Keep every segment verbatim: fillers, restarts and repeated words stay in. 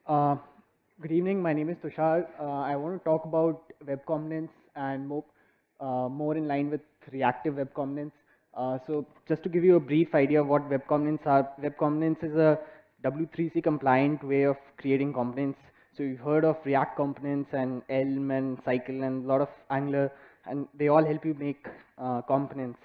Uh, Good evening. My name is Tushar. Uh, I want to talk about web components and more, uh, more in line with reactive web components. Uh, so just to give you a brief idea of what web components are, web components is a W three C compliant way of creating components. So you've heard of React components and Elm and Cycle and a lot of Angular, and they all help you make uh, components.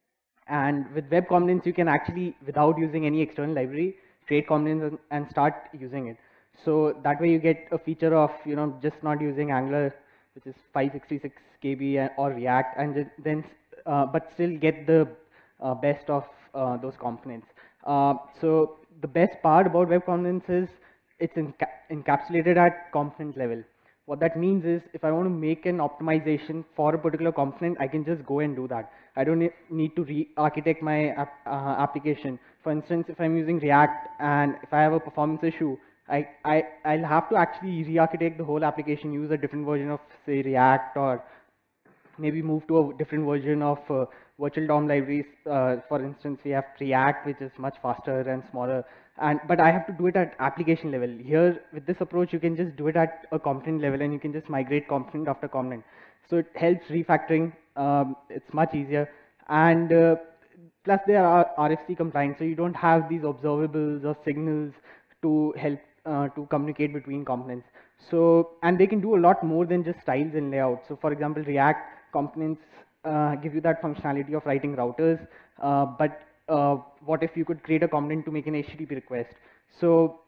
And with web components, you can actually, without using any external library, create components and, and start using it. So that way you get a feature of, you know, just not using Angular, which is five sixty-six K B or React, and ju- then, uh, but still get the uh, best of uh, those components. Uh, so the best part about web components is it's enca encapsulated at component level. What that means is if I want to make an optimization for a particular component, I can just go and do that. I don't ne- need to re-architect my app, uh, application. For instance, if I'm using React and if I have a performance issue, I, I, I'll have to actually re-architect the whole application, use a different version of, say, React, or maybe move to a different version of uh, virtual D O M libraries. Uh, for instance, we have React, which is much faster and smaller. And but I have to do it at application level. Here, with this approach, you can just do it at a component level, and you can just migrate component after component. So it helps refactoring. Um, it's much easier, and uh, plus they are R F C compliant, so you don't have these observables or signals to help uh, to communicate between components. So, and they can do a lot more than just styles and layouts. So for example, React components uh, give you that functionality of writing routers, uh, but uh, what if you could create a component to make an H T T P request? So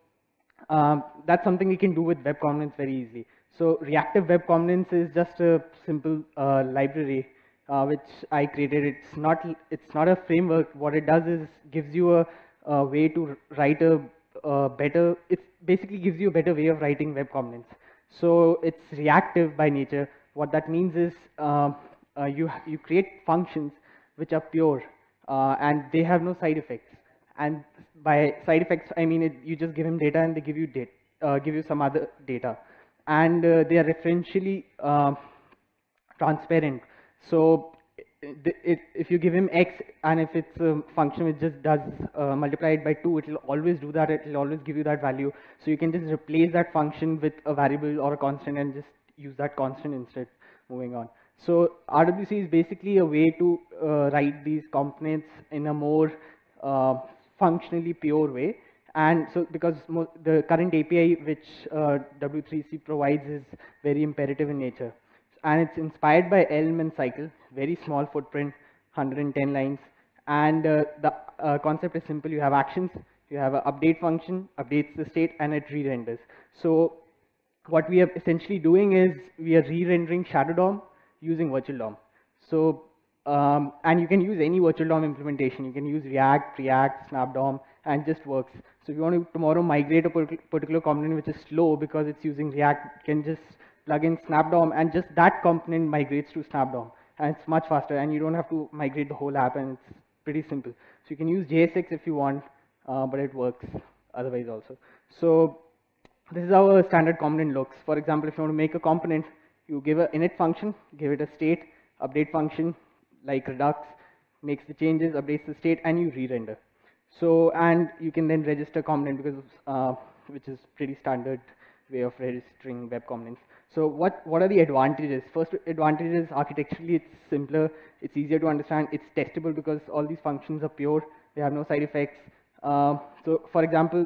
um, that's something we can do with web components very easily. So reactive web components is just a simple uh, library uh, which I created. It's not it's not a framework. What it does is gives you a, a way to write a, a better. It basically gives you a better way of writing web components. So it's reactive by nature. What that means is um, uh, you you create functions which are pure uh, and they have no side effects. And by side effects, I mean it, you just give him data and they give you data, uh, give you some other data, and uh, they are referentially uh, transparent. So it, it, if you give him x and if it's a function which just does uh, multiply it by two, it will always do that. It will always give you that value. So you can just replace that function with a variable or a constant and just use that constant instead. Moving on. So R W C is basically a way to uh, write these components in a more uh, functionally pure way. And so because the current A P I which uh, W three C provides is very imperative in nature. And it's inspired by Elm and Cycle, very small footprint, one hundred ten lines. And uh, the uh, concept is simple. You have actions, you have an update function, updates the state, and it re-renders. So what we are essentially doing is we are re-rendering Shadow D O M using Virtual D O M. So, um, and you can use any Virtual D O M implementation. You can use React, Preact, Snap D O M, and it just works. So if you want to tomorrow migrate a particular component which is slow because it's using React, you can just plug in Snap D O M, and just that component migrates to Snap D O M. And it's much faster, and you don't have to migrate the whole app, and it's pretty simple. So you can use J S X if you want, uh, but it works otherwise also. So this is how a standard component looks. For example, if you want to make a component, you give an init function, give it a state, update function like Redux, makes the changes, updates the state, and you re-render. So, and you can then register component because, uh, which is pretty standard way of registering web components. So what, what are the advantages? First advantage is architecturally it's simpler, it's easier to understand, it's testable because all these functions are pure, they have no side effects. Uh, so for example,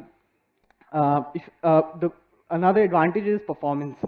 uh, if, uh, the, another advantage is performance.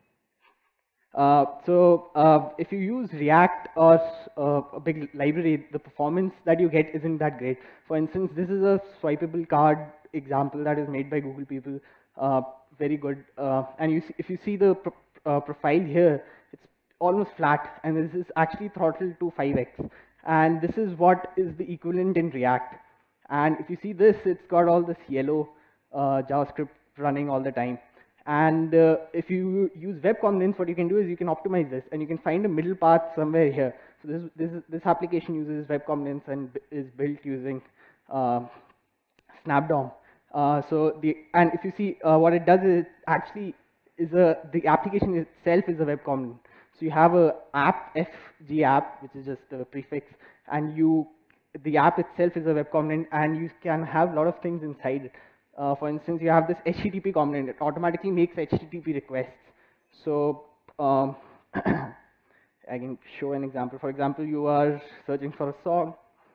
Uh, so uh, if you use React or uh, a big library, the performance that you get isn't that great. For instance, this is a swipeable card example that is made by Google people. Uh, very good. Uh, and you see, if you see the pro uh, profile here, it's almost flat, and this is actually throttled to five x. And this is what is the equivalent in React. And if you see this, it's got all this yellow uh, JavaScript running all the time. And uh, if you use web components, what you can do is you can optimize this, and you can find a middle path somewhere here. So this this this application uses web components and is built using uh, Snap D O M. Uh, so the and if you see uh, what it does is it actually is a the application itself is a web component. So you have a app fg app, which is just the prefix, and you the app itself is a web component, and you can have a lot of things inside it. Uh, for instance, you have this H T T P component. It automatically makes H T T P requests. So um, I can show an example. For example, you are searching for a song,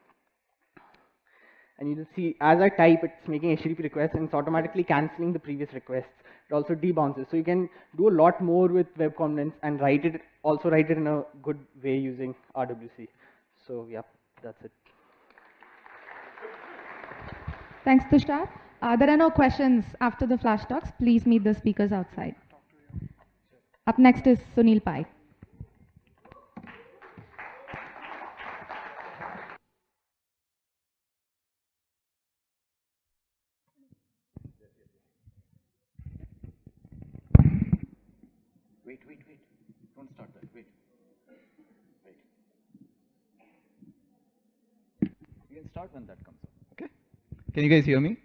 and you will see as I type, it's making H T T P requests, and it's automatically canceling the previous requests. It also debounces. So you can do a lot more with web components and write it, also write it in a good way using R W C. So yeah, that's it. Thanks, Tushar. Uh, there are no questions after the flash talks. Please meet the speakers outside. Up next is Sunil Pai. Wait, wait, wait. Don't start that. Wait. Wait. We can start when that comes up. Okay? Can you guys hear me?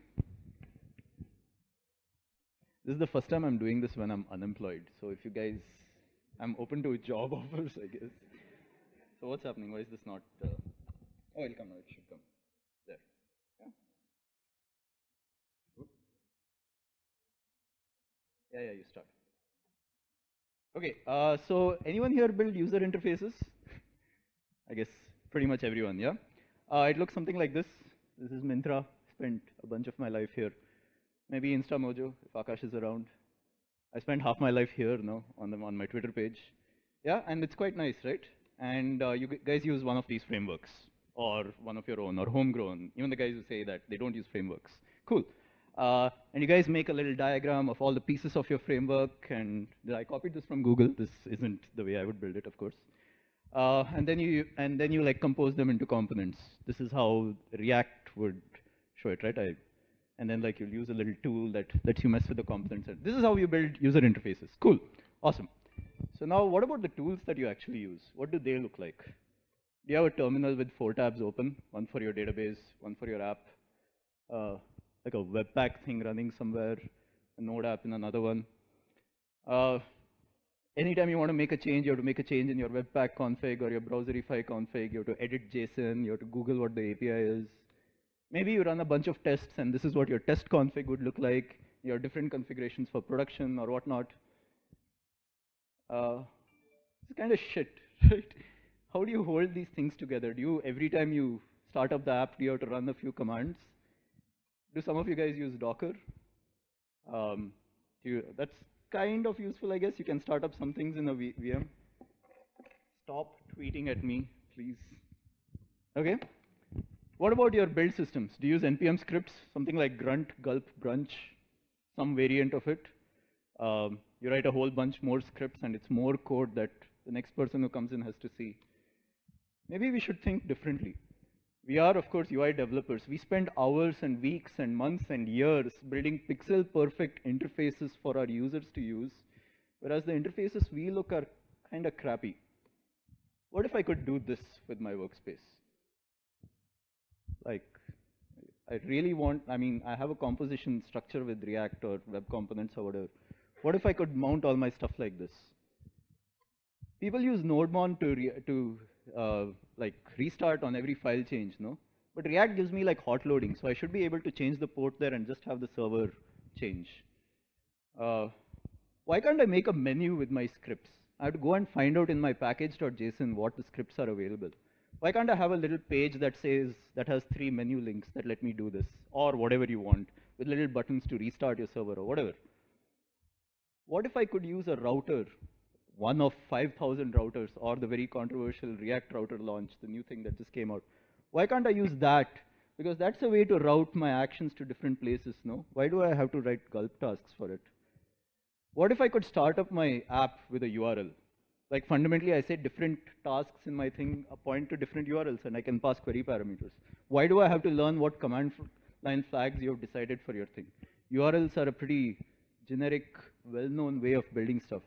This is the first time I'm doing this when I'm unemployed. So if you guys, I'm open to job offers, I guess. So what's happening? Why is this not? Uh... Oh, it'll come now. It should come. There. Yeah. Good. Yeah, yeah. You start. Okay. Uh, so anyone here build user interfaces? I guess pretty much everyone. Yeah. Uh, it looks something like this. This is Myntra. Spent a bunch of my life here. Maybe InstaMojo, if Akash is around. I spent half my life here now on, the, on my Twitter page. Yeah, and it's quite nice, right? And uh, you guys use one of these frameworks, or one of your own, or homegrown. Even the guys who say that they don't use frameworks. Cool. Uh, and you guys make a little diagram of all the pieces of your framework, and I copied this from Google. This isn't the way I would build it, of course. Uh, and then you and then you like compose them into components. This is how React would show it, right? I, and then like you'll use a little tool that lets you mess with the components. And this is how you build user interfaces. Cool, awesome. So now what about the tools that you actually use? What do they look like? Do you have a terminal with four tabs open? One for your database, one for your app, uh, like a Webpack thing running somewhere, a Node app in another one. Uh, anytime you want to make a change, you have to make a change in your Webpack config or your Browserify config. You have to edit JSON. You have to Google what the A P I is. Maybe you run a bunch of tests, and this is what your test config would look like. You have different configurations for production or whatnot. Uh, it's kind of shit, right? How do you hold these things together? Do you, every time you start up the app, do you have to run a few commands? Do some of you guys use Docker? Um, do you, that's kind of useful, I guess. You can start up some things in a v VM. Stop tweeting at me, please. Okay. What about your build systems? Do you use N P M scripts, something like grunt, gulp, brunch, some variant of it? Um, you write a whole bunch more scripts, and it's more code that the next person who comes in has to see. Maybe we should think differently. We are, of course, U I developers. We spend hours and weeks and months and years building pixel-perfect interfaces for our users to use, whereas the interfaces we look are kind of crappy. What if I could do this with my workspace? Like, I really want, I mean, I have a composition structure with React or web components or whatever. What if I could mount all my stuff like this? People use NodeMon to, re to uh, like restart on every file change, no? But React gives me like hot loading, so I should be able to change the port there and just have the server change. Uh, why can't I make a menu with my scripts? I have to go and find out in my package.json what the scripts are available. Why can't I have a little page that says, that has three menu links that let me do this, or whatever you want, with little buttons to restart your server or whatever? What if I could use a router, one of five thousand routers, or the very controversial React router launch, the new thing that just came out? Why can't I use that? Because that's a way to route my actions to different places, no? Why do I have to write gulp tasks for it? What if I could start up my app with a U R L? Like fundamentally, I say different tasks in my thing point to different U R Ls, and I can pass query parameters. Why do I have to learn what command line flags you have decided for your thing? U R Ls are a pretty generic, well-known way of building stuff.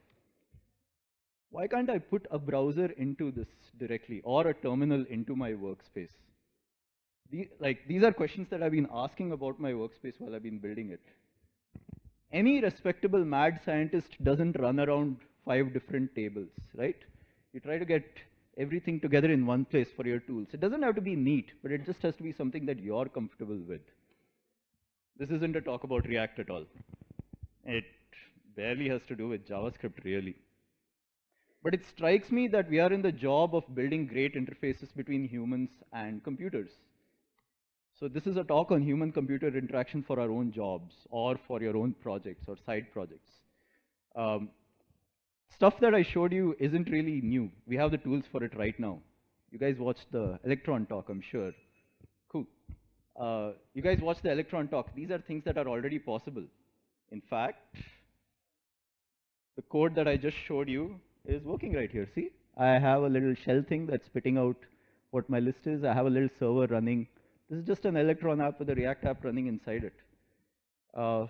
Why can't I put a browser into this directly, or a terminal into my workspace? The, like, these are questions that I've been asking about my workspace while I've been building it. Any respectable mad scientist doesn't run around five different tables, right? You try to get everything together in one place for your tools. It doesn't have to be neat, but it just has to be something that you're comfortable with. This isn't a talk about React at all. It barely has to do with JavaScript, really. But it strikes me that we are in the job of building great interfaces between humans and computers. So this is a talk on human-computer interaction for our own jobs or for your own projects or side projects. Um, stuff that I showed you isn't really new. We have the tools for it right now. You guys watched the Electron talk, I'm sure. Cool. Uh, you guys watched the Electron talk. These are things that are already possible. In fact, the code that I just showed you is working right here. See, I have a little shell thing that's spitting out what my list is. I have a little server running. This is just an Electron app with a React app running inside it. Uh,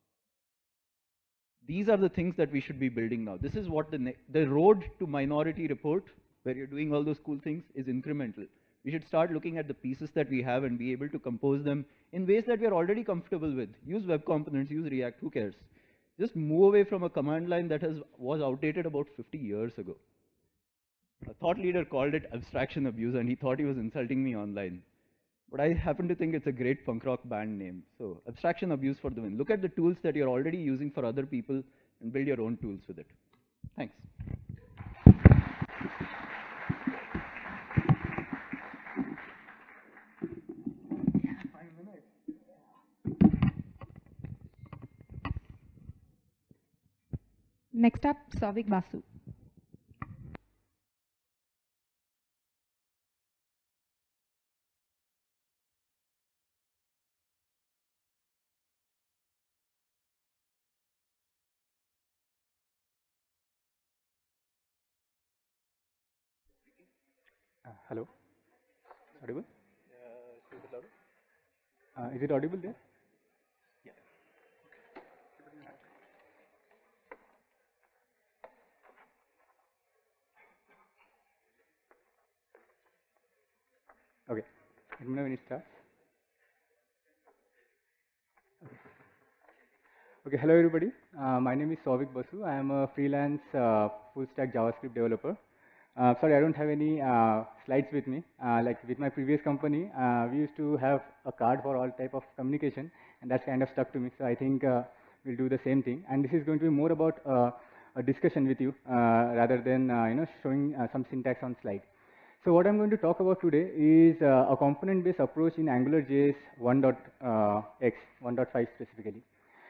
these are the things that we should be building now. This is what the, the road to Minority Report, where you're doing all those cool things, is incremental. We should start looking at the pieces that we have and be able to compose them in ways that we are already comfortable with. Use web components, use React, who cares? Just move away from a command line that has, was outdated about fifty years ago. A thought leader called it abstraction abuse, and he thought he was insulting me online. But I happen to think it's a great punk rock band name. So abstraction abuse for the win. Look at the tools that you're already using for other people and build your own tools with it. Thanks. Next up, Souvik Basu. Uh, hello? Audible? Uh, is it audible? Uh, is it audible there? Yeah. Okay. Let me know when it starts. Okay. Okay. Hello, everybody. Uh, my name is Souvik Basu. I am a freelance uh, full-stack JavaScript developer. Uh, sorry, I don't have any uh, slides with me. Uh, like with my previous company, uh, we used to have a card for all type of communication, and that's kind of stuck to me. So I think uh, we'll do the same thing. And this is going to be more about uh, a discussion with you uh, rather than uh, you know showing uh, some syntax on slide. So what I'm going to talk about today is uh, a component-based approach in AngularJS one dot x, one dot five specifically.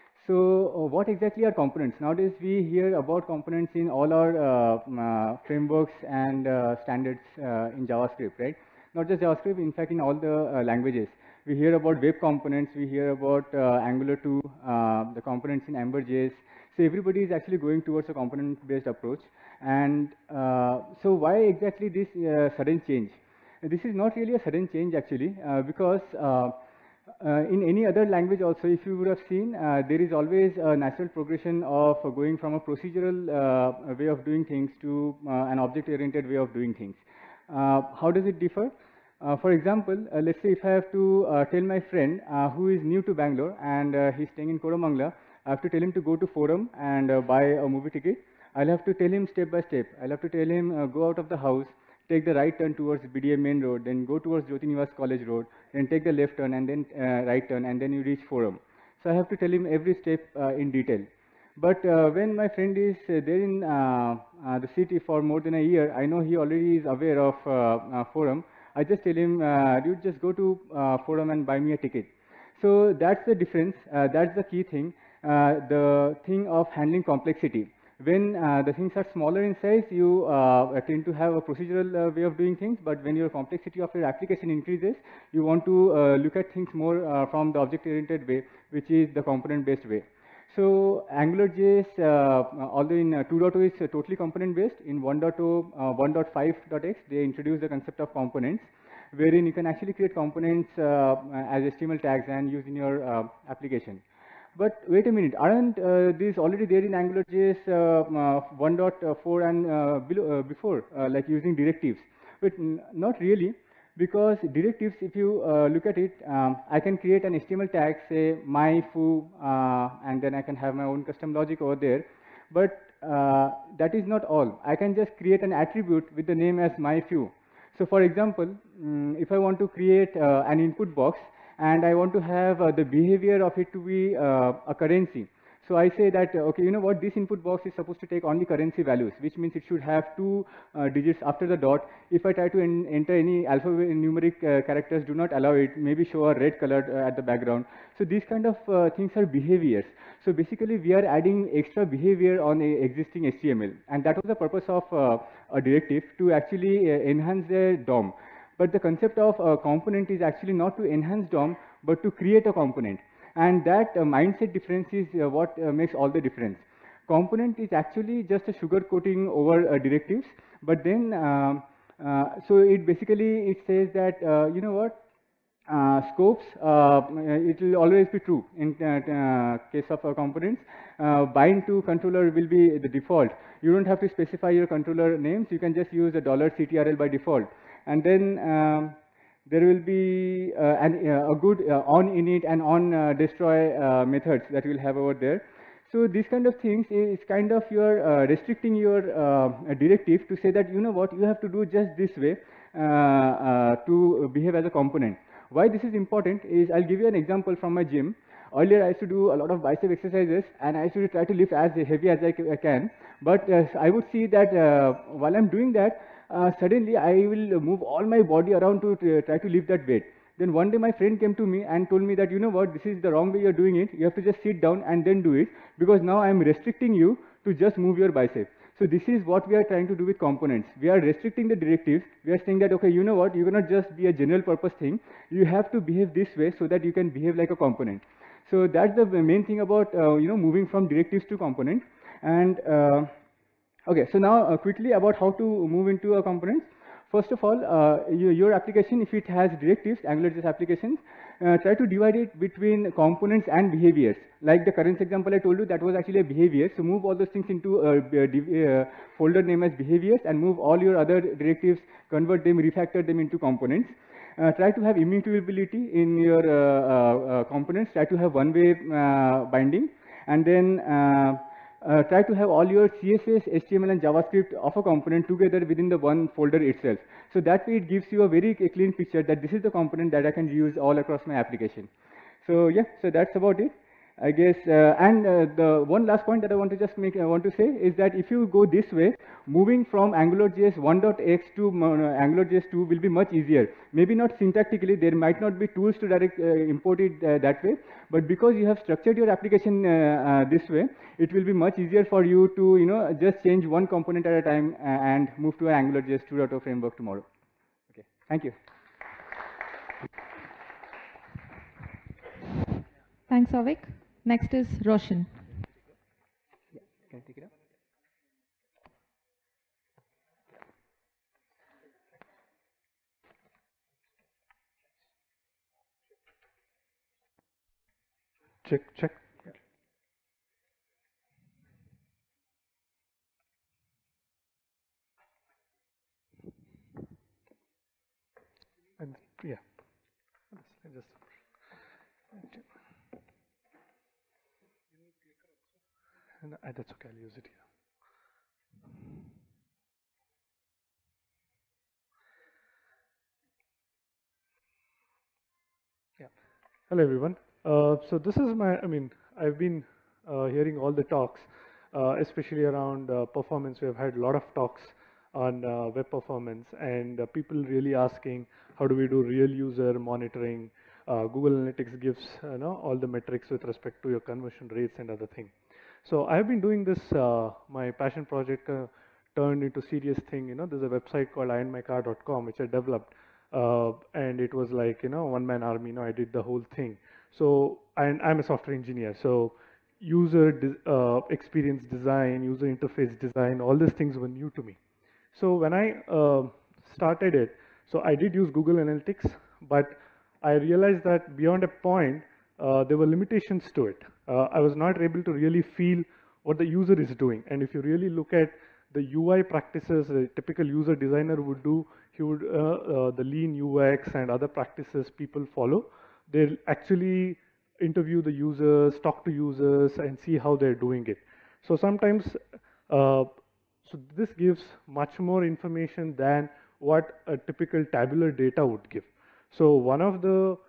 So uh, what exactly are components? Nowadays we hear about components in all our uh, uh, frameworks and uh, standards uh, in JavaScript, right? Not just JavaScript, in fact in all the uh, languages. We hear about web components, we hear about uh, Angular two, uh, the components in Ember.js. So everybody is actually going towards a component-based approach. And uh, so why exactly this uh, sudden change? This is not really a sudden change actually, uh, because uh, Uh, in any other language also, if you would have seen, uh, there is always a natural progression of uh, going from a procedural uh, way of doing things to uh, an object-oriented way of doing things. Uh, how does it differ? Uh, for example, uh, let's say if I have to uh, tell my friend uh, who is new to Bangalore and uh, he's staying in Koramangala, I have to tell him to go to Forum and uh, buy a movie ticket. I'll have to tell him step by step. I'll have to tell him uh, go out of the house, take the right turn towards B D A main road, then go towards Jyoti Nivas College Road, then take the left turn and then uh, right turn, and then you reach Forum. So I have to tell him every step uh, in detail. But uh, when my friend is uh, there in uh, uh, the city for more than a year, I know he already is aware of uh, uh, Forum. I just tell him, uh, dude, just go to uh, Forum and buy me a ticket. So that's the difference. Uh, that's the key thing. Uh, the thing of handling complexity. When uh, the things are smaller in size, you uh, tend to have a procedural uh, way of doing things, but when your complexity of your application increases, you want to uh, look at things more uh, from the object-oriented way, which is the component-based way. So AngularJS, uh, although in uh, two point oh is uh, totally component-based, in one point oh, uh, one point five dot x, they introduced the concept of components, wherein you can actually create components uh, as H T M L tags and use in your uh, application. But wait a minute, aren't uh, these already there in AngularJS uh, uh, one point four and uh, below, uh, before, uh, like using directives? But n not really, because directives, if you uh, look at it, um, I can create an H T M L tag, say my foo, uh, and then I can have my own custom logic over there. But uh, that is not all. I can just create an attribute with the name as my foo. So for example, um, if I want to create uh, an input box, and I want to have uh, the behavior of it to be uh, a currency. So I say that, uh, okay, you know what, this input box is supposed to take only currency values, which means it should have two uh, digits after the dot. If I try to en enter any alphabet numeric uh, characters, do not allow it, maybe show a red color uh, at the background. So these kind of uh, things are behaviors. So basically, we are adding extra behavior on a existing H T M L, and that was the purpose of uh, a directive, to actually uh, enhance the D O M. But the concept of a component is actually not to enhance D O M, but to create a component. And that uh, mindset difference is uh, what uh, makes all the difference. Component is actually just a sugar coating over uh, directives, but then, um, uh, so it basically, it says that, uh, you know what, uh, scopes, uh, it will always be true in uh, uh, case of uh, components. Uh, bind to controller will be the default. You don't have to specify your controller names, you can just use the dollar C T R L by default. And then, um, there will be uh, an, uh, a good uh, on init and on uh, destroy uh, methods that we'll have over there. So these kind of things is kind of your uh, restricting your uh, directive to say that, you know what, you have to do just this way uh, uh, to behave as a component. Why this is important is, I'll give you an example from my gym. Earlier I used to do a lot of bicep exercises, and I used to try to lift as heavy as I can. But uh, I would see that uh, while I'm doing that, Uh, suddenly I will move all my body around to uh, try to lift that weight. Then one day my friend came to me and told me that, you know what, this is the wrong way you're doing it. You have to just sit down and then do it, because now I'm restricting you to just move your bicep. So this is what we are trying to do with components. We are restricting the directives. We are saying that, okay, you know what, you cannot just be a general purpose thing. You have to behave this way so that you can behave like a component. So that's the main thing about, uh, you know, moving from directives to component. And uh, Okay, so now uh, quickly about how to move into a component. First of all, uh, you, your application, if it has directives, AngularJS applications, uh, try to divide it between components and behaviors. Like the current example I told you, that was actually a behavior. So move all those things into a, a, a folder name as behaviors, and move all your other directives, convert them, refactor them into components. Uh, try to have immutability in your uh, uh, uh, components. Try to have one-way uh, binding, and then uh, Uh, try to have all your C S S, H T M L, and JavaScript of a component together within the one folder itself. So that way it gives you a very clean picture that this is the component that I can use all across my application. So yeah, so that's about it, I guess. Uh, and uh, the one last point that I want to just make, I want to say is that if you go this way, moving from AngularJS one dot x to uh, AngularJS two will be much easier. Maybe not syntactically, there might not be tools to direct uh, import it uh, that way, but because you have structured your application uh, uh, this way, it will be much easier for you to, you know, just change one component at a time uh, and move to an AngularJS two point oh framework tomorrow. Okay, thank you. Thanks, Avik. Next is Roshan. Yeah, can I take it up? Check, check. And yeah, I just. And uh, that's okay, I'll use it here. Yeah. Hello, everyone. Uh, so this is my, I mean, I've been uh, hearing all the talks, uh, especially around uh, performance. We have had a lot of talks on uh, web performance, and uh, people really asking, how do we do real user monitoring? Uh, Google Analytics gives, you know, all the metrics with respect to your conversion rates and other things. So I have been doing this, uh, my passion project uh, turned into serious thing. You know, there's a website called I N my car dot com, which I developed, uh, and it was like, you know, one-man army. You know, I did the whole thing. So, and I'm a software engineer, so user de uh, experience design, user interface design, all these things were new to me. So when I uh, started it, so I did use Google Analytics, but I realized that beyond a point, uh, there were limitations to it. Uh, I was not able to really feel what the user is doing. And if you really look at the U I practices a typical user designer would do, he would, uh, uh, the lean U X and other practices people follow, they'll actually interview the users, talk to users, and see how they're doing it. So sometimes, uh, so this gives much more information than what a typical tabular data would give. So one of the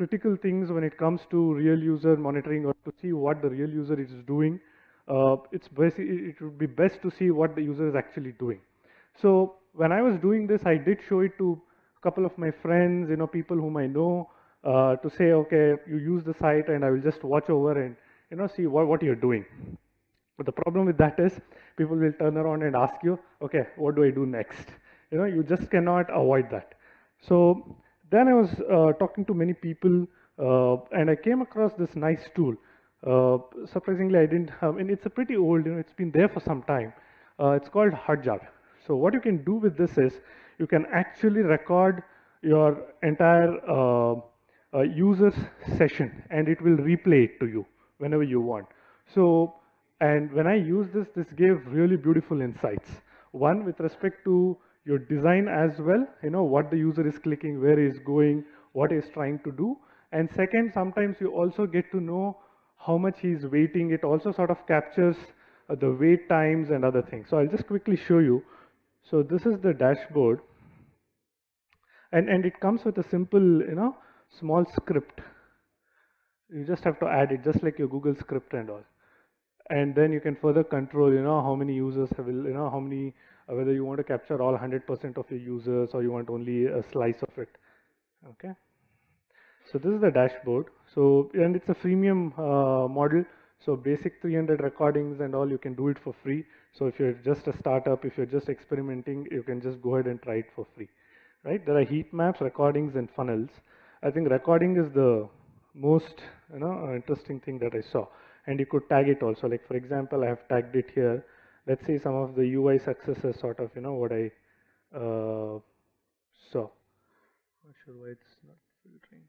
critical things when it comes to real user monitoring or to see what the real user is doing. Uh, it's basic, it would be best to see what the user is actually doing. So when I was doing this, I did show it to a couple of my friends, you know, people whom I know, uh, to say, okay, you use the site and I will just watch over and, you know, see what, what you're doing. But the problem with that is people will turn around and ask you, okay, what do I do next? You know, you just cannot avoid that. So then I was uh, talking to many people uh, and I came across this nice tool. Uh, surprisingly, I didn't have, and it's a pretty old, you know, it's been there for some time. Uh, it's called Hotjar. So what you can do with this is you can actually record your entire uh, uh, user's session and it will replay it to you whenever you want. So, and when I use this, this gave really beautiful insights. One, with respect to your design as well, you know, what the user is clicking, where he is going, what he is trying to do. And second, sometimes you also get to know how much he is waiting. It also sort of captures uh, the wait times and other things. So I'll just quickly show you. So this is the dashboard. And, and it comes with a simple, you know, small script. You just have to add it, just like your Google script and all. And then you can further control, you know, how many users have, you know, how many, uh, whether you want to capture all one hundred percent of your users or you want only a slice of it. Okay. So this is the dashboard. So, and it's a freemium uh, model. So basic three hundred recordings and all, you can do it for free. So if you're just a startup, if you're just experimenting, you can just go ahead and try it for free, right? There are heat maps, recordings, and funnels. I think recording is the most, you know, uh, interesting thing that I saw. And you could tag it also. Like for example, I have tagged it here. Let's see some of the U I successes, sort of, you know, what I uh, saw. Not sure why it's not filtering.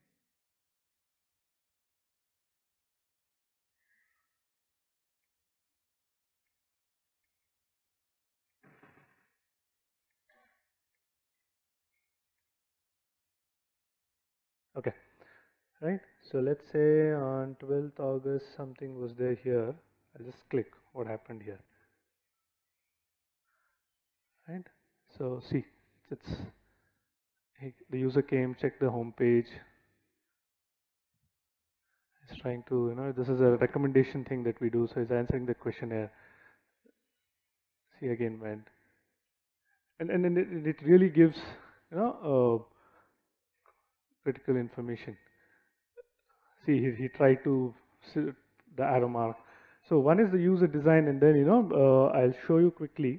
Okay, right. So let's say on twelfth August something was there here. I'll just click what happened here. Right. So see, it's the user came, checked the home page. It's trying to, you know, this is a recommendation thing that we do. So it's answering the questionnaire. See again went, and and then it, it really gives, you know, uh, critical information. See, he, he tried to see the arrow mark. So one is the user design, and then, you know, uh, I'll show you quickly.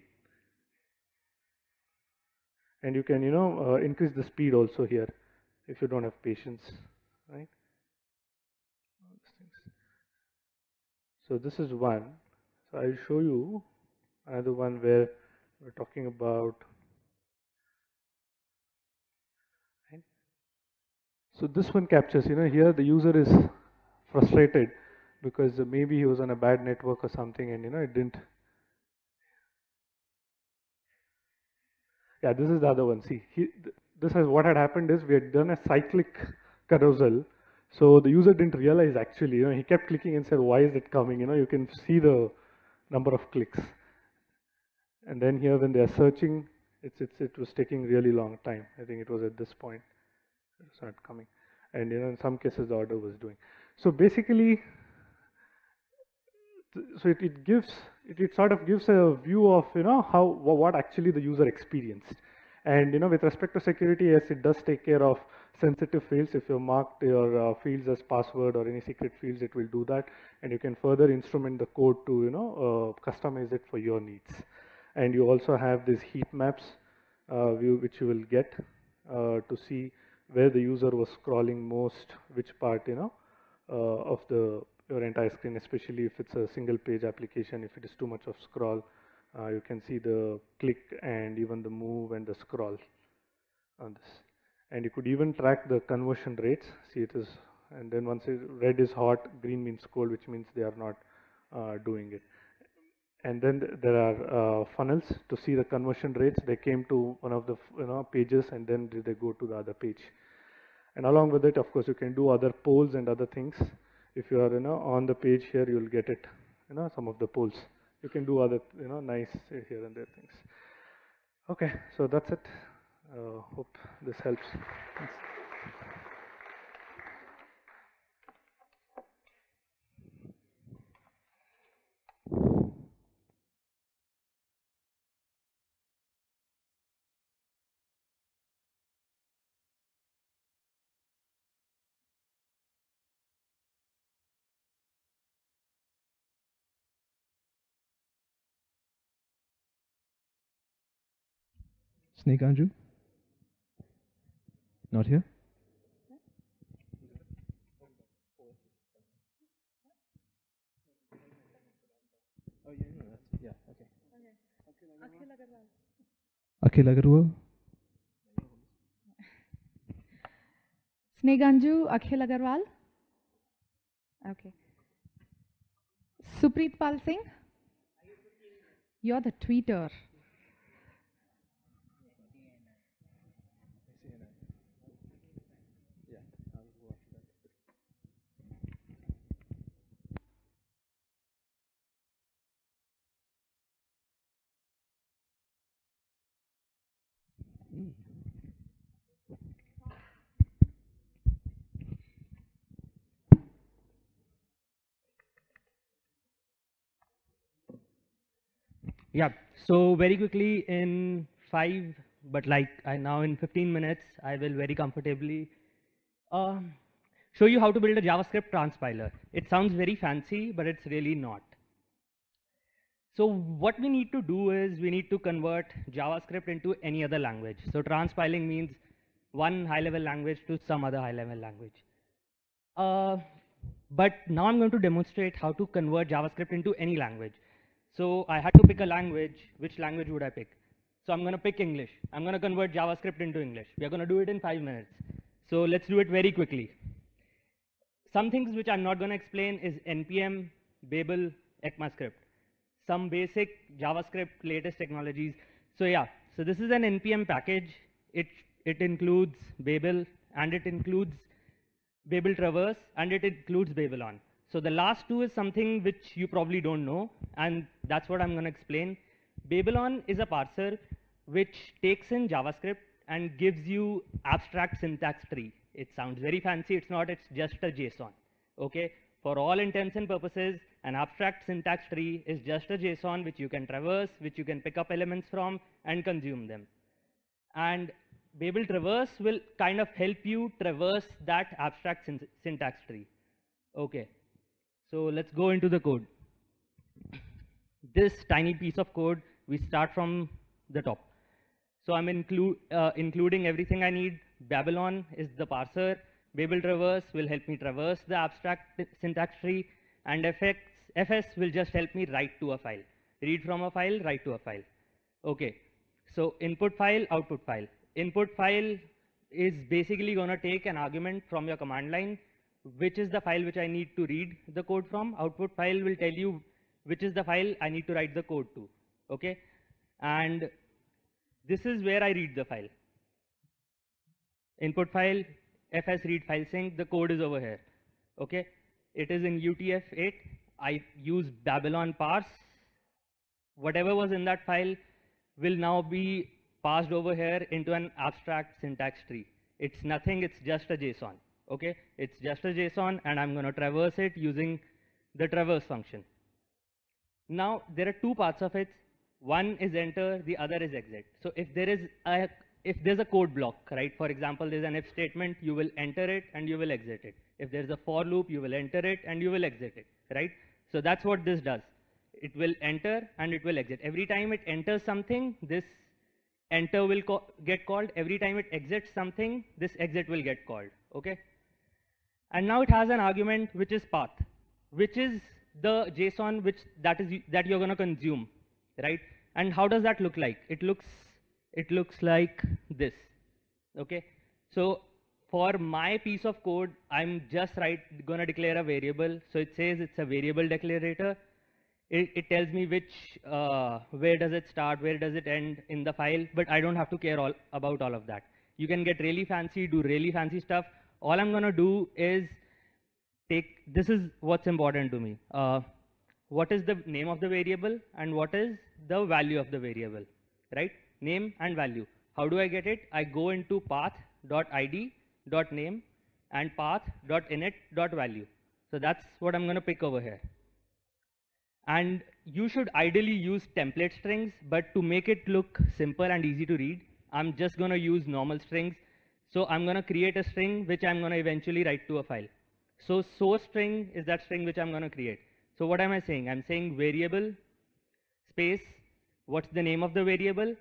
And you can, you know, uh, increase the speed also here if you don't have patience, right? So this is one. So I'll show you another one where we're talking about. Right? So this one captures, you know, here the user is frustrated because maybe he was on a bad network or something, and you know it didn't. Yeah, this is the other one. See, he, th this is what had happened is we had done a cyclic carousel. So the user didn't realize actually, you know, he kept clicking and said, why is it coming? You know, you can see the number of clicks. And then here when they are searching, it's, it's, it was taking really long time. I think it was at this point, it was not coming. And you know, in some cases the order was doing. So basically, so it, it gives, it, it sort of gives a view of, you know, how, what actually the user experienced. And you know, with respect to security, yes, it does take care of sensitive fields. If you marked your uh, fields as password or any secret fields, it will do that. And you can further instrument the code to, you know, uh, customize it for your needs. And you also have these heat maps uh, view, which you will get uh, to see where the user was scrolling most, which part, you know, uh, of the your entire screen, especially if it's a single page application. If it is too much of scroll, uh, you can see the click and even the move and the scroll on this. And you could even track the conversion rates. See, it is, and then once it, red is hot, green means cold, which means they are not uh, doing it. And then th there are uh, funnels to see the conversion rates. They came to one of the, you know, pages, and then did they go to the other page. And along with it, of course, you can do other polls and other things. If you are, you know, on the page here, you'll get it, you know, some of the polls. You can do other, you know, nice here and there things. Okay, so that's it. Uh, hope this helps. Thanks. Snake Anju? Not here? Oh, yeah, no, that's, yeah, okay. Akhil Agarwal? Sneganju, Akhil Agarwal. Okay. Supreet Pal Singh. You're the tweeter. Yeah, so very quickly in five, but like I now in fifteen minutes, I will very comfortably uh, show you how to build a JavaScript transpiler. It sounds very fancy, but it's really not. So what we need to do is we need to convert JavaScript into any other language. So transpiling means one high-level language to some other high-level language. Uh, but now I'm going to demonstrate how to convert JavaScript into any language. So I had to pick a language. Which language would I pick? So I'm going to pick English. I'm going to convert JavaScript into English. We are going to do it in five minutes. So let's do it very quickly. Some things which I'm not going to explain is N P M, Babel, ECMAScript. Some basic JavaScript latest technologies. So yeah, so this is an N P M package. It, it includes Babel, and it includes Babel Traverse, and it includes Babylon. So the last two is something which you probably don't know, and that's what I'm going to explain. Babylon is a parser which takes in JavaScript and gives you abstract syntax tree. It sounds very fancy. It's not. It's just a JSON. Okay. For all intents and purposes, an abstract syntax tree is just a JSON which you can traverse, which you can pick up elements from and consume them. And Babel Traverse will kind of help you traverse that abstract syn syntax tree. Okay. So let's go into the code. This tiny piece of code, we start from the top. So I'm inclu uh, including everything I need. Babylon is the parser. Babel Traverse will help me traverse the abstract syntax tree. And F X, F S will just help me write to a file. Read from a file, write to a file. Okay. So input file, output file. Input file is basically going to take an argument from your command line, which is the file which I need to read the code from. Output file will tell you which is the file I need to write the code to. Okay. And this is where I read the file. Input file, F S read file sync, the code is over here. Okay. It is in U T F eight. I use Babylon parse. Whatever was in that file will now be passed over here into an abstract syntax tree. It's nothing, it's just a JSON. Okay, it's just a JSON, and I'm going to traverse it using the traverse function. Now there are two parts of it. One is enter, the other is exit. So if there is a if there's a code block, right? For example, there's an if statement, you will enter it and you will exit it. If there's a for loop, you will enter it and you will exit it, right? So that's what this does. It will enter and it will exit. Every time it enters something, this enter will get called. Every time it exits something, this exit will get called, okay? And now it has an argument which is path, which is the JSON which that is that you're going to consume, right? And how does that look like? It looks it looks like this, okay? So for my piece of code, I'm just right going to declare a variable. So it says it's a variable declarator. It, it tells me which uh, where does it start, where does it end in the file, but I don't have to care all about all of that. You can get really fancy, do really fancy stuff. All I'm going to do is take, this is what's important to me. Uh, what is the name of the variable and what is the value of the variable, right? Name and value. How do I get it? I go into path.id.name and path.init.value. So that's what I'm going to pick over here. And you should ideally use template strings, but to make it look simple and easy to read, I'm just going to use normal strings. So I'm going to create a string which I'm going to eventually write to a file. So source string is that string which I'm going to create. So what am I saying? I'm saying variable space, what's the name of the variable?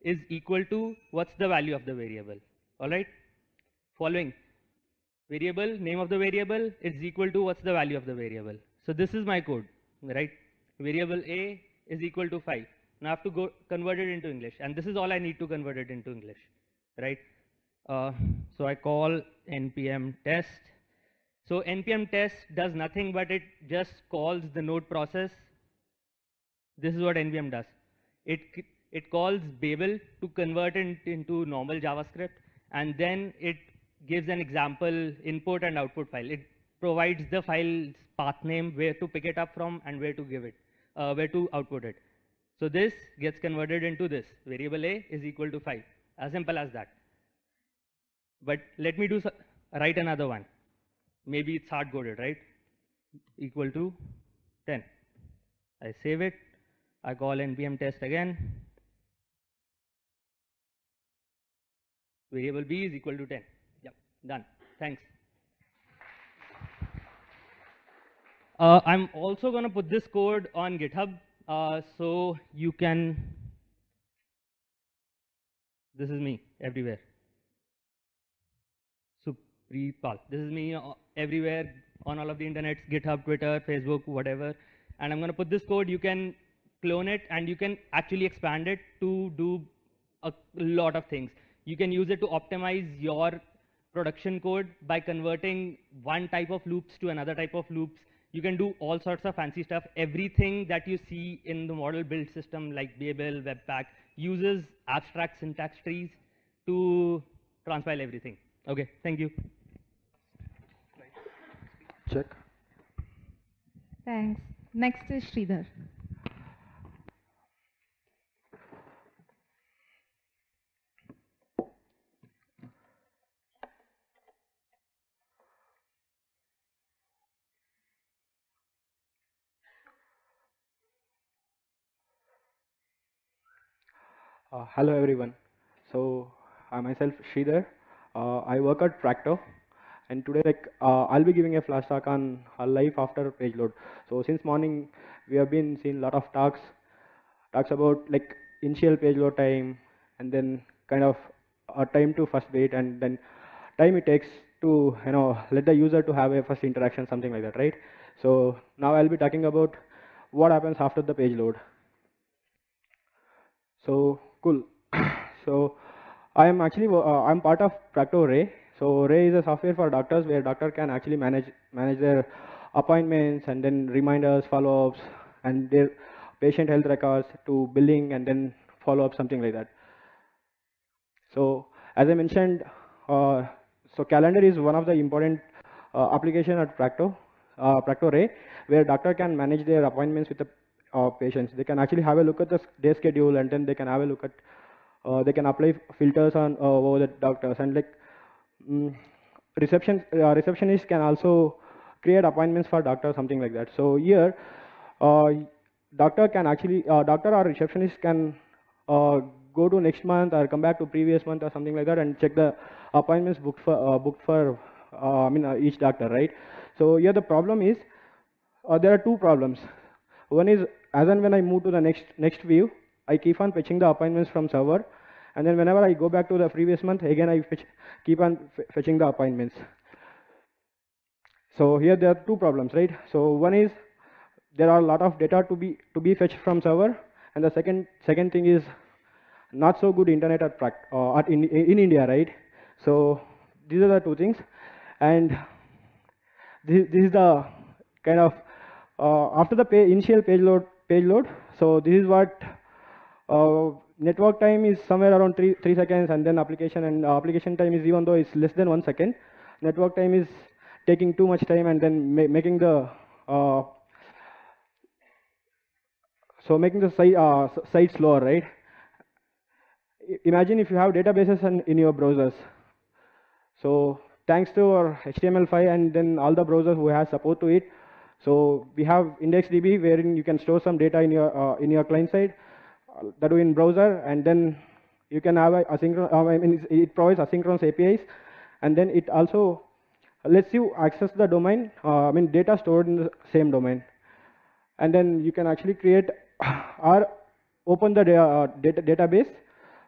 is equal to what's the value of the variable. All right? Following. Variable, name of the variable is equal to what's the value of the variable. So this is my code, right? Variable A is equal to five. Now I have to go convert it into English, and this is all I need to convert it into English, right? Uh, so I call npm test. So npm test does nothing but it just calls the node process. This is what npm does. It it calls Babel to convert it into normal JavaScript, and then it gives an example input and output file. It provides the file's path name, where to pick it up from, and where to give it, uh, where to output it. So this gets converted into this. Variable A is equal to five. As simple as that. But let me do so, write another one. Maybe it's hard-coded, right? Equal to ten. I save it. I call npm test again. Variable B is equal to ten. Yep, done. Thanks. Uh, I'm also going to put this code on GitHub, uh, so you can. This is me everywhere. Supripal. This is me uh, everywhere on all of the internets, GitHub, Twitter, Facebook, whatever. And I'm going to put this code. You can clone it, and you can actually expand it to do a lot of things. You can use it to optimize your production code by converting one type of loops to another type of loops. You can do all sorts of fancy stuff. Everything that you see in the model build system like Babel, Webpack uses abstract syntax trees to transpile everything. Okay, thank you. Check. Thanks. Next is Sridhar. Uh, hello everyone. So I myself Sridhar. Uh, I work at Tractor, and today like uh, I'll be giving a flash talk on uh, life after page load. So since morning we have been seeing a lot of talks, talks about like initial page load time, and then kind of uh, time to first wait, and then time it takes to you know let the user to have a first interaction, something like that, right? So now I'll be talking about what happens after the page load. So cool. So I am actually uh, I'm part of Tractor Ray. So Ray is a software for doctors where doctor can actually manage manage their appointments and then reminders, follow-ups, and their patient health records to billing and then follow-up, something like that. So as I mentioned, uh, so calendar is one of the important uh, application at Tractor, uh, Tractor Ray, where doctor can manage their appointments with the uh, patients. They can actually have a look at the day schedule, and then they can have a look at, uh, they can apply filters on uh, over the doctors, and like mm, reception uh, receptionists can also create appointments for doctors, something like that. So here, uh, doctor can actually, uh, doctor or receptionist can uh, go to next month or come back to previous month or something like that and check the appointments booked for uh, booked for uh, I mean uh, each doctor, right? So here the problem is uh, there are two problems. One is, as and when I move to the next next view, I keep on fetching the appointments from server, and then whenever I go back to the previous month, again I fetch, keep on fetching the appointments. So here there are two problems, right? So one is there are a lot of data to be to be fetched from server, and the second second thing is not so good internet at, uh, at in, in India, right? So these are the two things, and this, this is the kind of uh, after the pay, initial page load page load. So this is what uh, network time is somewhere around three three seconds, and then application and uh, application time is, even though it's less than one second, network time is taking too much time, and then ma making the uh, so making the site uh, site slower, right? Imagine if you have databases in, in your browsers. So thanks to our H T M L five and then all the browsers who have support to it, so we have IndexedDB wherein you can store some data in your uh, in your client side, uh, that do in browser, and then you can have a asynchronous. Uh, I mean, it provides asynchronous A P Is, and then it also lets you access the domain. Uh, I mean, data stored in the same domain, and then you can actually create or open the uh, data database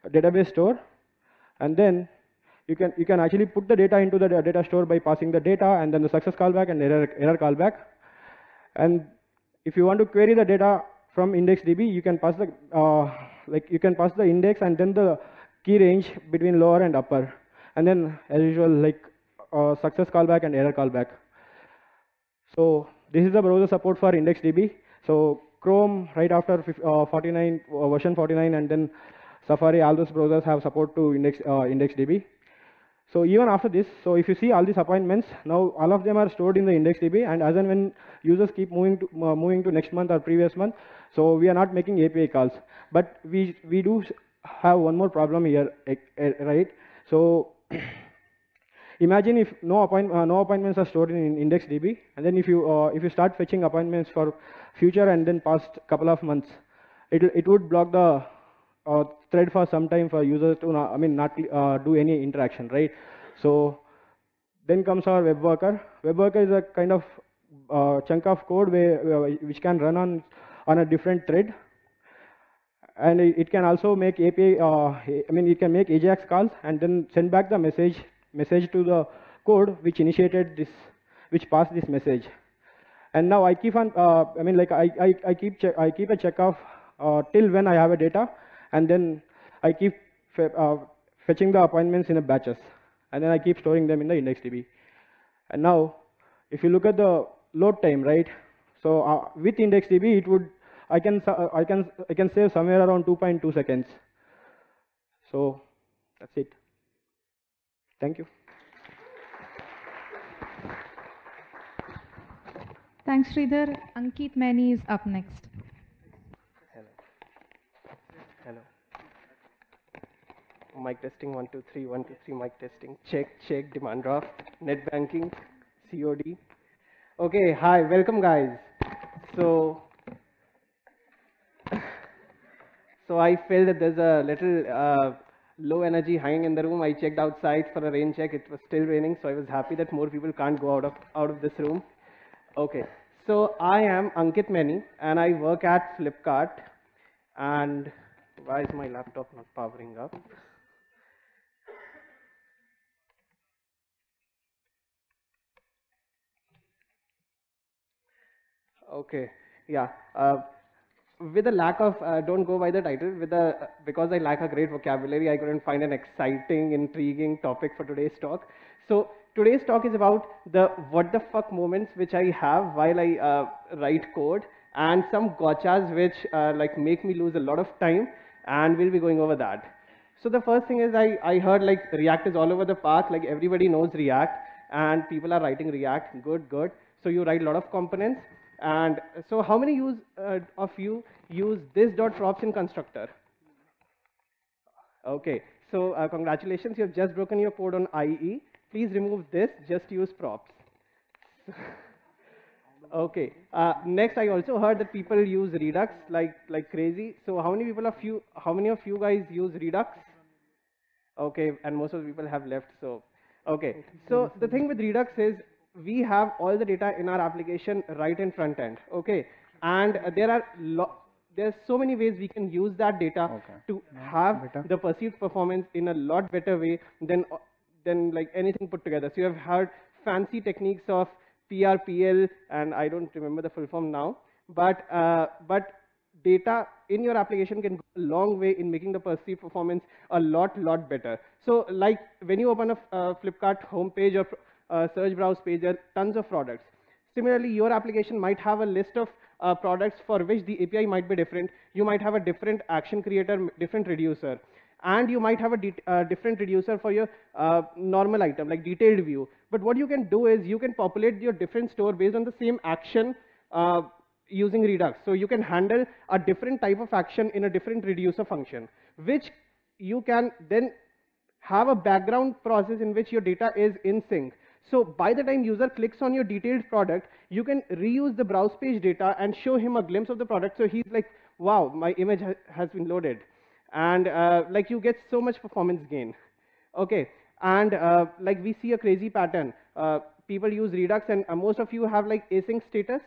database store, and then you can you can actually put the data into the data store by passing the data and then the success callback and error error callback. And if you want to query the data from IndexedDB, you can pass the uh, like you can pass the index and then the key range between lower and upper, and then as usual like uh, success callback and error callback. So this is the browser support for IndexedDB. So Chrome right after uh, forty-nine uh, version forty-nine, and then Safari, all those browsers have support to index uh, IndexedDB. So even after this, so if you see all these appointments, now all of them are stored in the IndexedDB, and as and when users keep moving to uh, moving to next month or previous month, so we are not making A P I calls. But we we do have one more problem here, right? So imagine if no appoint uh, no appointments are stored in IndexedDB, and then if you uh, if you start fetching appointments for future and then past couple of months, it it would block the uh, thread for some time for users to not, I mean not uh, do any interaction, right? So then comes our web worker. Web worker is a kind of uh, chunk of code where, uh, which can run on on a different thread, and it, it can also make A P I. Uh, I mean it can make AJAX calls and then send back the message message to the code which initiated this, which passed this message. And now I keep on. Uh, I mean like I I, I keep check, I keep a check of uh, till when I have a data. And then I keep fe uh, fetching the appointments in a batches, and then I keep storing them in the IndexedDB. And now, if you look at the load time, right? So uh, with IndexedDB, it would I can uh, I can I can save somewhere around two point two seconds. So that's it. Thank you. Thanks, Sridhar. Ankit Maini is up next. Hello. Mic testing, one, two, three, one, two, three, mic testing. Check, check, demand draft, net banking, C O D. Okay, hi, welcome guys. So, so I felt that there's a little uh, low energy hanging in the room. I checked outside for a rain check. It was still raining, so I was happy that more people can't go out of, out of this room. Okay, so I am Ankit Maini, and I work at Flipkart. And why is my laptop not powering up? Okay, yeah. Uh, with a lack of, uh, don't go by the title, with a, because I lack a great vocabulary, I couldn't find an exciting, intriguing topic for today's talk. So today's talk is about the what the fuck moments which I have while I uh, write code, and some gotchas which uh, like make me lose a lot of time, and we'll be going over that. So the first thing is I, I heard like React is all over the park, like everybody knows React, and people are writing React, good, good. So you write a lot of components, and so how many use, uh, of you use this.props in constructor? Okay, so uh, congratulations, you have just broken your code on I E. Please remove this, just use props. Okay. Uh, next, I also heard that people use Redux like like crazy. So how many people of you, how many of you guys use Redux? Okay, and most of the people have left. So, okay. So the thing with Redux is we have all the data in our application right in front end. Okay, and uh, there are lo there's so many ways we can use that data okay. to have better. the perceived performance in a lot better way than than like anything put together. So you have heard fancy techniques of P R P L, and I don't remember the full form now, but uh, but data in your application can go a long way in making the perceived performance a lot lot better. So like when you open a uh, Flipkart homepage or uh, search browse page, there are tons of products. Similarly, your application might have a list of uh, products for which the A P I might be different. You might have a different action creator, different reducer. And you might have a uh, different reducer for your uh, normal item, like detailed view. But what you can do is you can populate your different store based on the same action uh, using Redux. So you can handle a different type of action in a different reducer function, which you can then have a background process in which your data is in sync. So by the time user clicks on your detailed product, you can reuse the browse page data and show him a glimpse of the product. So he's like, wow, my image ha has been loaded. And uh, like you get so much performance gain. Okay, and uh, like we see a crazy pattern. Uh, people use Redux, and uh, most of you have like async status.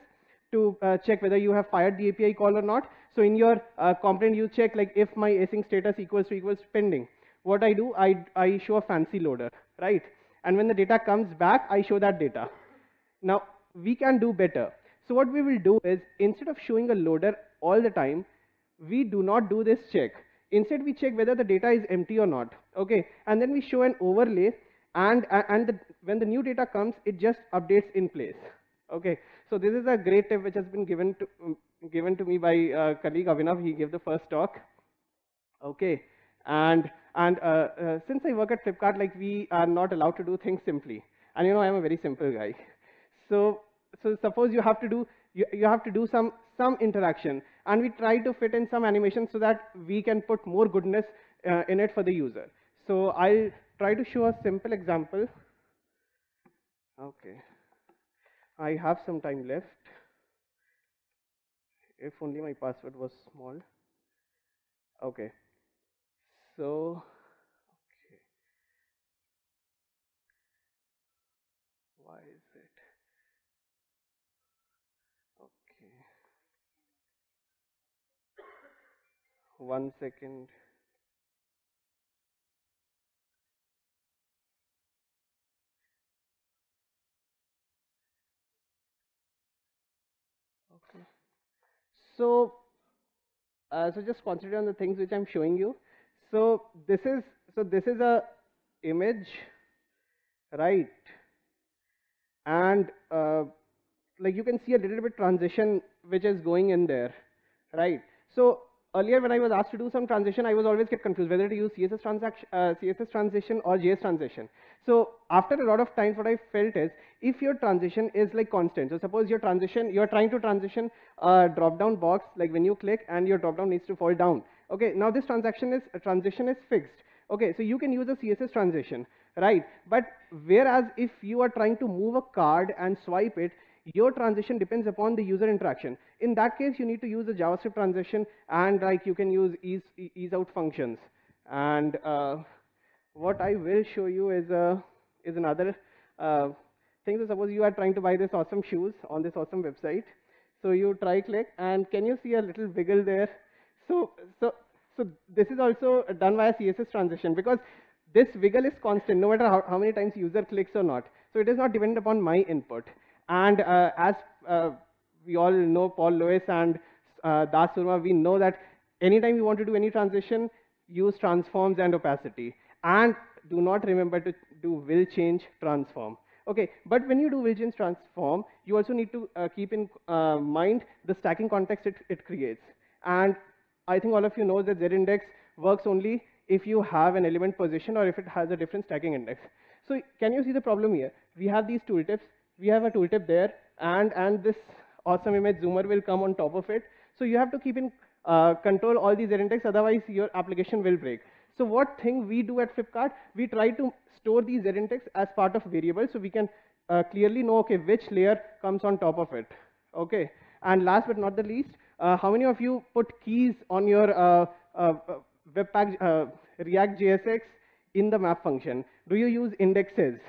to uh, check whether you have fired the A P I call or not. So in your uh, component, you check like if my async status equals to equals pending. What I do, I, I show a fancy loader, right? And when the data comes back, I show that data. Now, we can do better. So what we will do is, instead of showing a loader all the time, we do not do this check. Instead, we check whether the data is empty or not, okay? And then we show an overlay, and, and the, when the new data comes, it just updates in place, okay? So this is a great tip which has been given to, um, given to me by uh, colleague Avinav. He gave the first talk, okay? And, and uh, uh, since I work at Flipkart, like we are not allowed to do things simply. And you know, I'm a very simple guy. So, so suppose you have to do, you, you have to do some, some interaction, and we try to fit in some animation so that we can put more goodness uh, in it for the user. So I'll try to show a simple example. Okay. I have some time left. If only my password was small. Okay. So, okay. Why is it? Okay. One second. Okay. So, uh, so just concentrate on the things which I'm showing you. So this is so this is a image, right? And uh, like you can see a little bit transition which is going in there, right? So earlier when I was asked to do some transition, I was always get confused whether to use C S S transaction, uh, C S S transition or J S transition. So after a lot of times, what I felt is if your transition is like constant. So suppose your transition, you're trying to transition a drop-down box, like when you click and your drop-down needs to fall down. Okay, now this transaction is uh, transition is fixed. Okay, so you can use a C S S transition, right? But whereas if you are trying to move a card and swipe it, your transition depends upon the user interaction. In that case, you need to use a JavaScript transition, and like you can use ease, ease out functions. And uh, what I will show you is uh, is another uh, thing. So suppose you are trying to buy this awesome shoes on this awesome website. So you try click, and can you see a little wiggle there? So so so this is also done via C S S transition, because this wiggle is constant no matter how, how many times user clicks or not. So it is not dependent upon my input. And uh, as uh, we all know Paul Lewis and uh, Das Surma, we know that anytime you want to do any transition, use transforms and opacity. And do not remember to do will change transform. Okay, but when you do will change transform, you also need to uh, keep in uh, mind the stacking context it, it creates. And I think all of you know that Z-index works only if you have an element position or if it has a different stacking index. So can you see the problem here? We have these tooltips. We have a tooltip there, and, and this awesome image zoomer will come on top of it. So you have to keep in uh, control all these Z-index, otherwise your application will break. So what thing we do at Flipkart, we try to store these Z-index as part of variables, so we can uh, clearly know, okay, which layer comes on top of it. Okay, and last but not the least, uh, how many of you put keys on your uh, uh, Webpack uh, React J S X in the map function? Do you use indexes?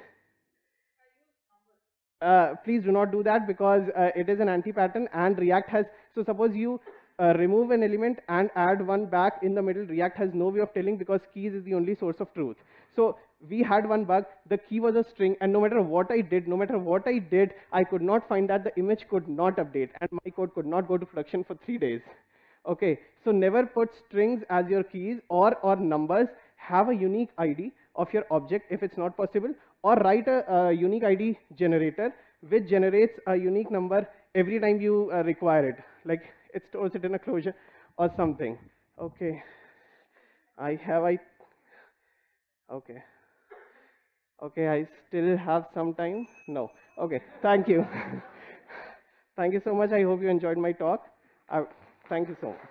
Uh, please do not do that, because uh, it is an anti-pattern, and React has, so suppose you uh, remove an element and add one back in the middle, React has no way of telling, because keys is the only source of truth. So we had one bug, the key was a string, and no matter what I did, no matter what I did, I could not find that the image could not update, and my code could not go to production for three days. Okay, so never put strings as your keys, or, or numbers. Have a unique I D of your object if it's not possible, or write a, a unique I D generator which generates a unique number every time you uh, require it, like it stores it in a closure or something. Okay, I have I okay okay I still have some time. No, okay, thank you. Thank you so much. I hope you enjoyed my talk. Uh, thank you so much.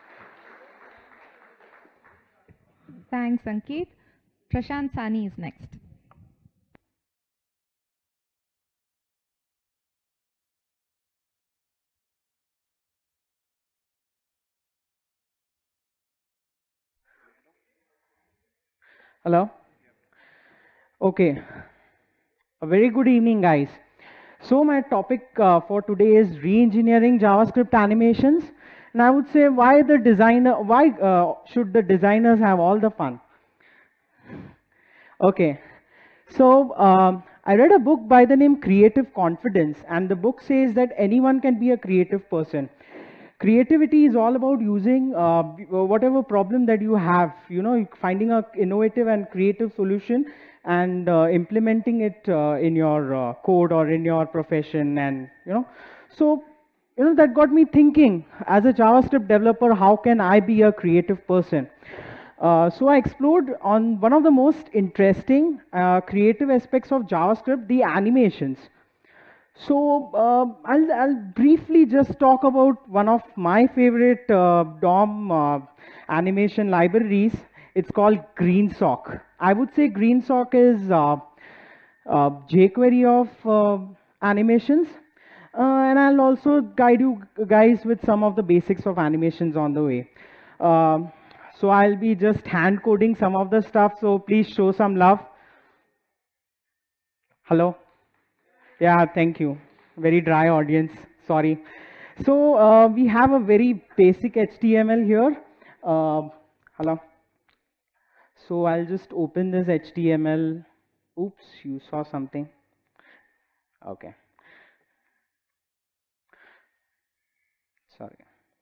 Thanks, Ankit. Prashant Sani is next. Hello? Okay. A very good evening, guys. So my topic uh, for today is re-engineering JavaScript animations. And I would say why the designer, why uh, should the designers have all the fun? Okay, so um, I read a book by the name Creative Confidence, and the book says that anyone can be a creative person. Creativity is all about using uh, whatever problem that you have, you know, finding a innovative and creative solution and uh, implementing it uh, in your uh, code or in your profession, and you know, so you know that got me thinking, as a JavaScript developer, how can I be a creative person? Uh, so I explored on one of the most interesting uh, creative aspects of JavaScript, the animations. So uh, I'll, I'll briefly just talk about one of my favorite uh, D O M uh, animation libraries. It's called GreenSock. I would say GreenSock is uh, uh, jQuery of uh, animations. Uh, and I'll also guide you guys with some of the basics of animations on the way. Um, so I'll be just hand coding some of the stuff, so please show some love. Hello? Yeah, thank you. Very dry audience, sorry. So uh, we have a very basic H T M L here. Uh, hello? So I'll just open this H T M L. Oops, you saw something. Okay. Sorry.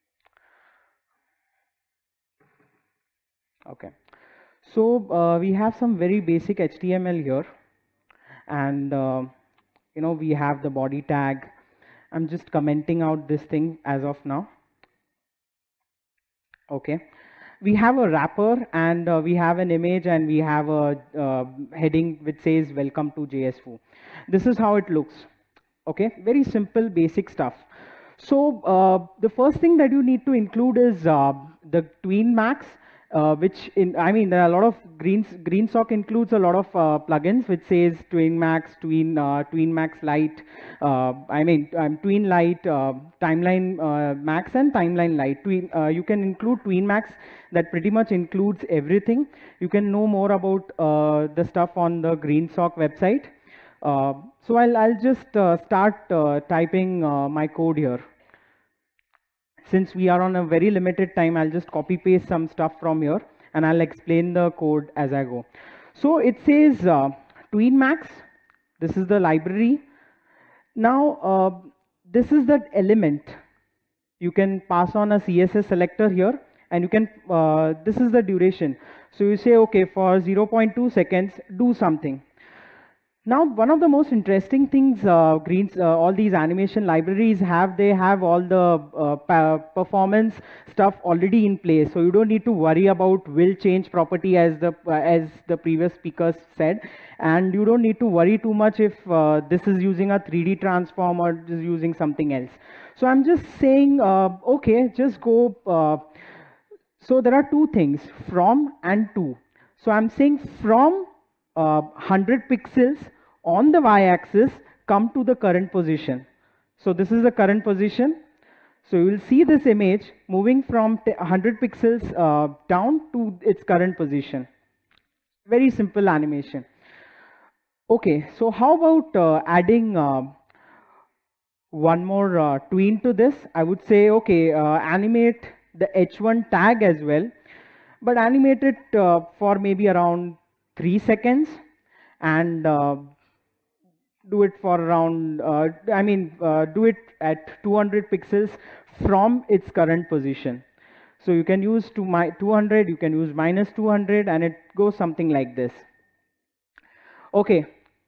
Okay. So uh, we have some very basic H T M L here. And uh, you know, we have the body tag. I'm just commenting out this thing as of now. Okay. We have a wrapper, and uh, we have an image, and we have a uh, heading which says welcome to J S F O. This is how it looks. Okay. Very simple, basic stuff. So uh, the first thing that you need to include is uh, the Tween Max. Uh, which in, I mean, there are a lot of Greens, GreenSock includes a lot of uh, plugins which says Tween Max, Tween, uh, Tween Max Lite, uh, I mean, um, Tween Lite, uh, Timeline uh, Max, and Timeline Lite. Tween, uh, you can include Tween Max, that pretty much includes everything. You can know more about uh, the stuff on the GreenSock website. Uh, so I'll, I'll just uh, start uh, typing uh, my code here. Since we are on a very limited time, I'll just copy paste some stuff from here, and I'll explain the code as I go. So it says uh, Tween Max. This is the library. Now uh, this is that element. You can pass on a C S S selector here, and you can. Uh, this is the duration. So you say, okay, for zero point two seconds, do something. Now, one of the most interesting things uh, Greens, uh, all these animation libraries have, they have all the uh, performance stuff already in place. So you don't need to worry about will change property, as the uh, as the previous speakers said, and you don't need to worry too much if uh, this is using a three D transform or is using something else. So I'm just saying, uh, okay, just go. Uh, so there are two things, from and to. So I'm saying from Uh, one hundred pixels on the y-axis, come to the current position. So this is the current position. So you will see this image moving from one hundred pixels uh, down to its current position. Very simple animation. Okay, so how about uh, adding uh, one more uh, tween to this? I would say, okay, uh, animate the H one tag as well, but animate it uh, for maybe around three seconds, and uh, do it for around, uh, I mean, uh, do it at two hundred pixels from its current position. So you can use to my two hundred, you can use minus two hundred, and it goes something like this. Okay.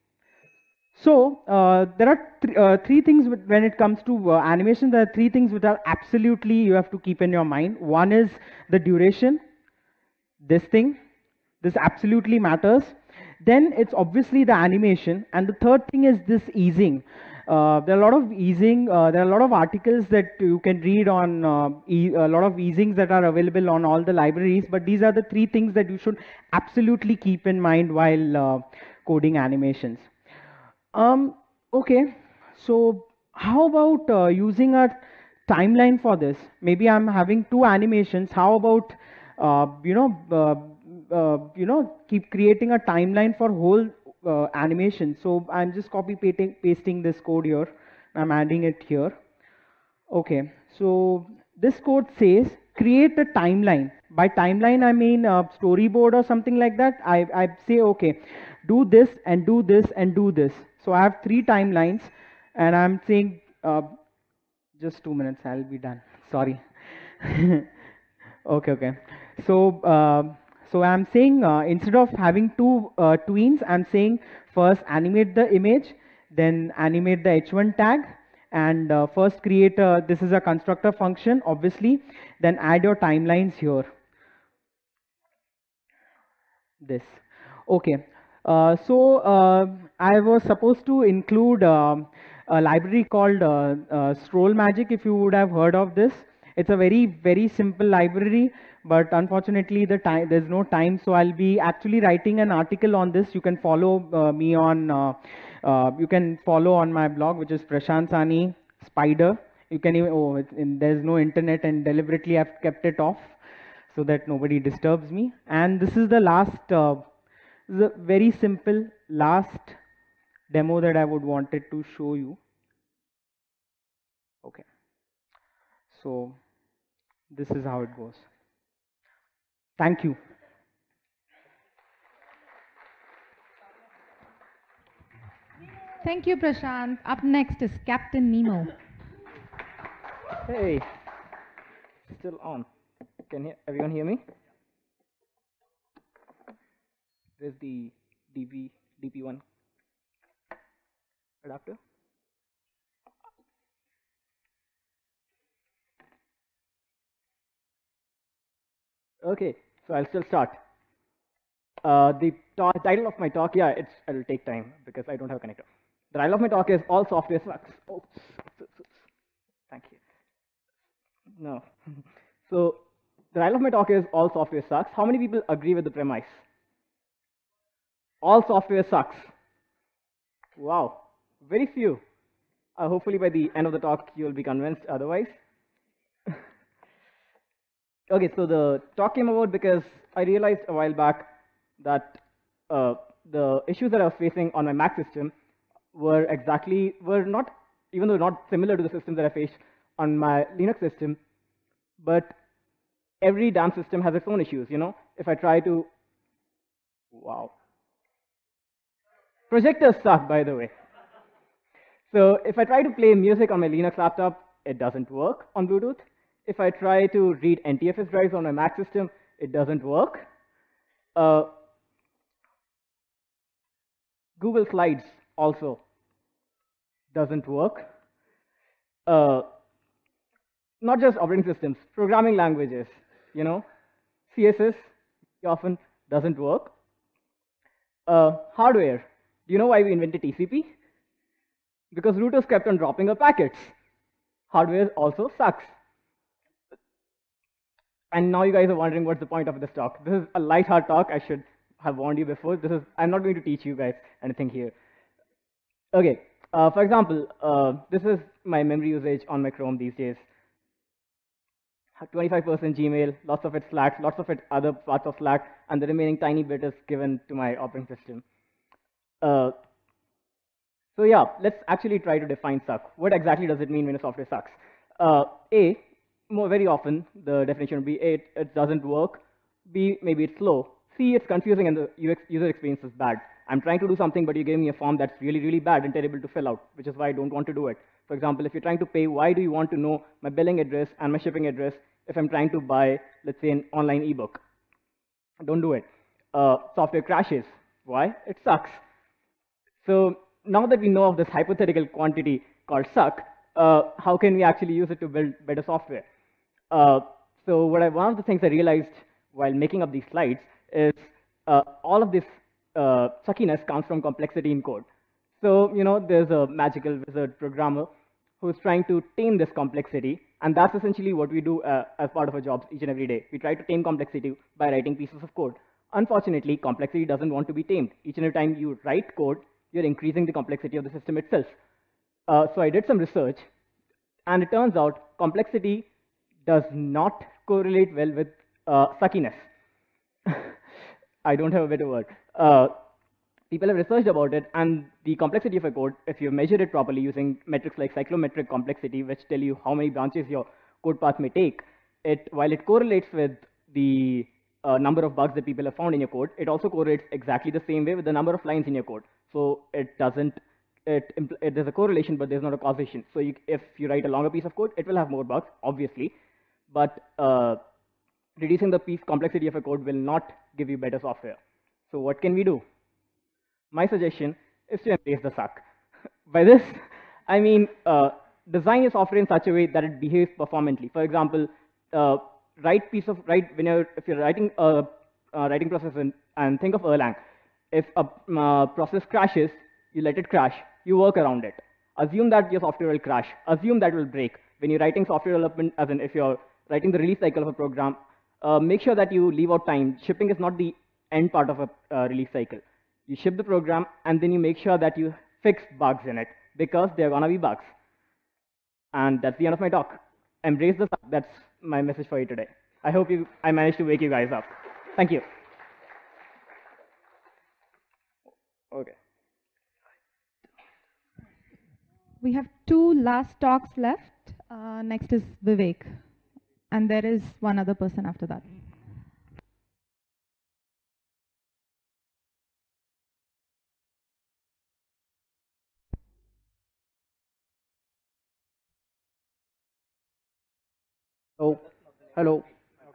So uh, there are th uh, three things with, when it comes to uh, animation. There are three things which are absolutely you have to keep in your mind. One is the duration. This thing. This absolutely matters. Then it's obviously the animation, and the third thing is this easing. Uh, there are a lot of easing. Uh, there are a lot of articles that you can read on uh, e a lot of easings that are available on all the libraries. But these are the three things that you should absolutely keep in mind while uh, coding animations. Um, okay, so how about uh, using a timeline for this? Maybe I'm having two animations. How about uh, you know? Uh, Uh, you know, keep creating a timeline for whole uh, animation. So I'm just copy pasting, pasting this code here. I'm adding it here. Okay, so this code says create a timeline. By timeline, I mean a storyboard or something like that. I, I say, okay, do this and do this and do this. So I have three timelines, and I'm saying, uh, just two minutes, I'll be done. Sorry. Okay, okay. So, uh, so I'm saying uh, instead of having two uh, tweens, I'm saying first animate the image, then animate the H one tag, and uh, first create a, this is a constructor function, obviously, then add your timelines here. This. Okay. Uh, so uh, I was supposed to include um, a library called uh, uh, Stroll Magic, if you would have heard of this. It's a very, very simple library, but unfortunately the time there's no time, so I'll be actually writing an article on this. You can follow uh, me on, uh, uh, you can follow on my blog, which is Prashant Sani Spider. You can even, oh, it's in, there's no internet, and deliberately I've kept it off so that nobody disturbs me. And this is the last, uh, this is a very simple last demo that I would wanted to show you. Okay. So this is how it goes. Thank you. Thank you, Prashant. Up next is Captain Nemo. Hey, still on. Can he- everyone hear me? There's the D P D P one adapter. Okay, so I'll still start. Uh, the ta- title of my talk, yeah, it's it'll take time because I don't have a connector. The title of my talk is All Software Sucks. Oh, thank you. No. So the title of my talk is All Software Sucks. How many people agree with the premise? All software sucks. Wow, very few. Uh, hopefully by the end of the talk you'll be convinced otherwise. Okay, so the talk came about because I realized a while back that uh, the issues that I was facing on my Mac system were exactly, were not, even though not similar to the systems that I faced on my Linux system, but every damn system has its own issues, you know? If I try to, wow. Projectors suck, by the way. So if I try to play music on my Linux laptop, it doesn't work on Bluetooth. If I try to read N T F S drives on my Mac system, it doesn't work. Uh, Google Slides also doesn't work. Uh, not just operating systems, programming languages, you know, C S S often doesn't work. Uh, hardware, do you know why we invented T C P? Because routers kept on dropping our packets. Hardware also sucks. And now you guys are wondering what's the point of this talk. This is a light-hearted talk. I should have warned you before. This is, I'm not going to teach you guys anything here. Okay, uh, for example, uh, this is my memory usage on my Chrome these days. twenty-five percent Gmail, lots of it Slack, lots of it other parts of Slack, and the remaining tiny bit is given to my operating system. Uh, so yeah, let's actually try to define suck. What exactly does it mean when a software sucks? Uh, A, more very often, the definition would be A, it, it doesn't work. B, maybe it's slow. C, it's confusing and the U X user experience is bad. I'm trying to do something, but you gave me a form that's really, really bad and terrible to fill out, which is why I don't want to do it. For example, if you're trying to pay, why do you want to know my billing address and my shipping address if I'm trying to buy, let's say, an online ebook? Don't do it. Uh, software crashes. Why? It sucks. So now that we know of this hypothetical quantity called suck, uh, how can we actually use it to build better software? Uh, so what I, one of the things I realized while making up these slides is uh, all of this uh, suckiness comes from complexity in code. So, you know, there's a magical wizard programmer who's trying to tame this complexity, and that's essentially what we do uh, as part of our jobs each and every day. We try to tame complexity by writing pieces of code. Unfortunately, complexity doesn't want to be tamed. Each and every time you write code, you're increasing the complexity of the system itself. Uh, so I did some research, and it turns out complexity does not correlate well with uh, suckiness. I don't have a better word. Uh, people have researched about it, and the complexity of a code, if you measure it properly using metrics like cyclometric complexity, which tell you how many branches your code path may take, it while it correlates with the uh, number of bugs that people have found in your code, it also correlates exactly the same way with the number of lines in your code. So it doesn't, it, it there's a correlation, but there's not a causation. So you, if you write a longer piece of code, it will have more bugs, obviously, but uh, reducing the piece complexity of a code will not give you better software. So what can we do? My suggestion is to embrace the suck. By this, I mean uh, design your software in such a way that it behaves performantly. For example, uh, write piece of write when you're if you're writing a, a writing process in, and think of Erlang. If a uh, process crashes, you let it crash. You work around it. Assume that your software will crash. Assume that it will break. When you're writing software development, as in if you're writing the release cycle of a program, uh, make sure that you leave out time. Shipping is not the end part of a uh, release cycle. You ship the program, and then you make sure that you fix bugs in it, because there are gonna be bugs. And that's the end of my talk. Embrace the suck. That's my message for you today. I hope you, I managed to wake you guys up. Thank you. Okay. We have two last talks left. Uh, next is Vivek. And there is one other person after that. Oh, hello.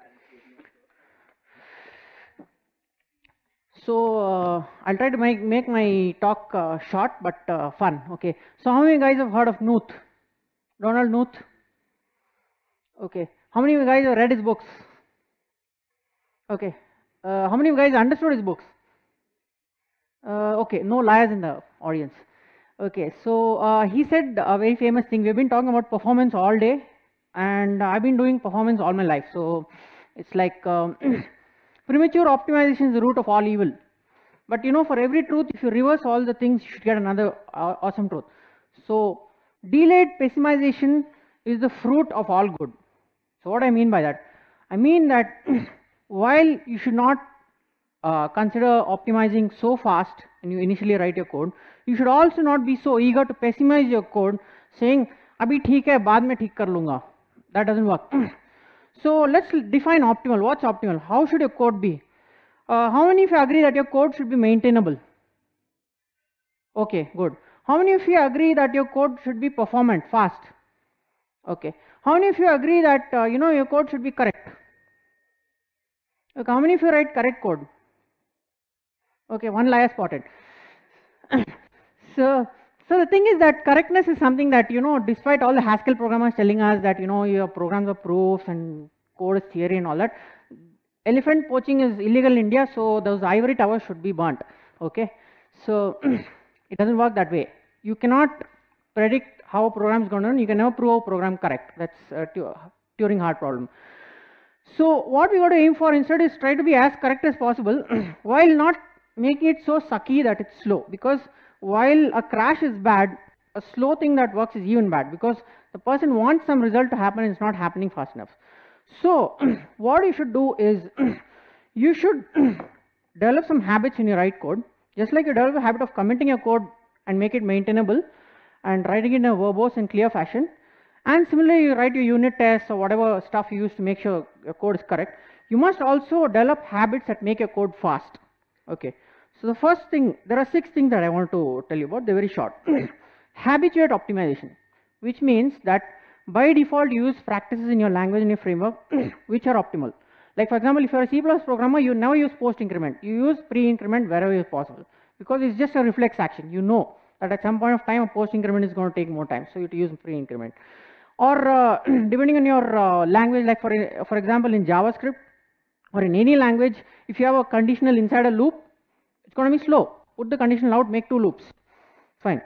So uh, I'll try to make make my talk uh, short but uh, fun. Okay. So how many guys have heard of Knuth? Donald Knuth. Okay. How many of you guys have read his books? Okay. Uh, how many of you guys understood his books? Uh, okay. No liars in the audience. Okay. So uh, he said a very famous thing. We've been talking about performance all day. And I've been doing performance all my life, so it's like um, premature optimization is the root of all evil. But you know, for every truth, if you reverse all the things, you should get another uh, awesome truth. So delayed pessimization is the fruit of all good. So what I mean by that? I mean that while you should not uh, consider optimizing so fast when you initially write your code, you should also not be so eager to pessimize your code, saying, "Abhi theek hai, baad mein theek kar lunga." That doesn't work. So let's define optimal. What's optimal? How should your code be? Uh, how many of you agree that your code should be maintainable? Okay, good. How many of you agree that your code should be performant, fast? Okay. How many of you agree that uh, you know your code should be correct? Okay. How many of you write correct code? Okay, one liar spotted. so. So the thing is that correctness is something that, you know, despite all the Haskell programmers telling us that, you know, your programs are proofs and code is theory and all that, elephant poaching is illegal in India, so those ivory towers should be burnt. Okay. So it doesn't work that way. You cannot predict how a program is going to run. You can never prove a program correct. That's a Turing hard problem. So what we got to aim for instead is try to be as correct as possible while not making it so sucky that it's slow, because while a crash is bad, a slow thing that works is even bad, because the person wants some result to happen and it's not happening fast enough. So what you should do is you should develop some habits in your write code, just like you develop a habit of commenting your code and make it maintainable and writing it in a verbose and clear fashion. And similarly, you write your unit tests or whatever stuff you use to make sure your code is correct. You must also develop habits that make your code fast. Okay. So the first thing, there are six things that I want to tell you about. They're very short. Habituate optimization, which means that by default you use practices in your language and your framework which are optimal. Like for example, if you're a C plus plus programmer, you never use post increment. You use pre increment wherever is possible, because it's just a reflex action. You know that at some point of time a post increment is going to take more time, so you have to use pre increment. Or uh, depending on your uh, language, like for for example in JavaScript or in any language, if you have a conditional inside a loop, it's going to be slow. Put the conditional out, make two loops. Fine.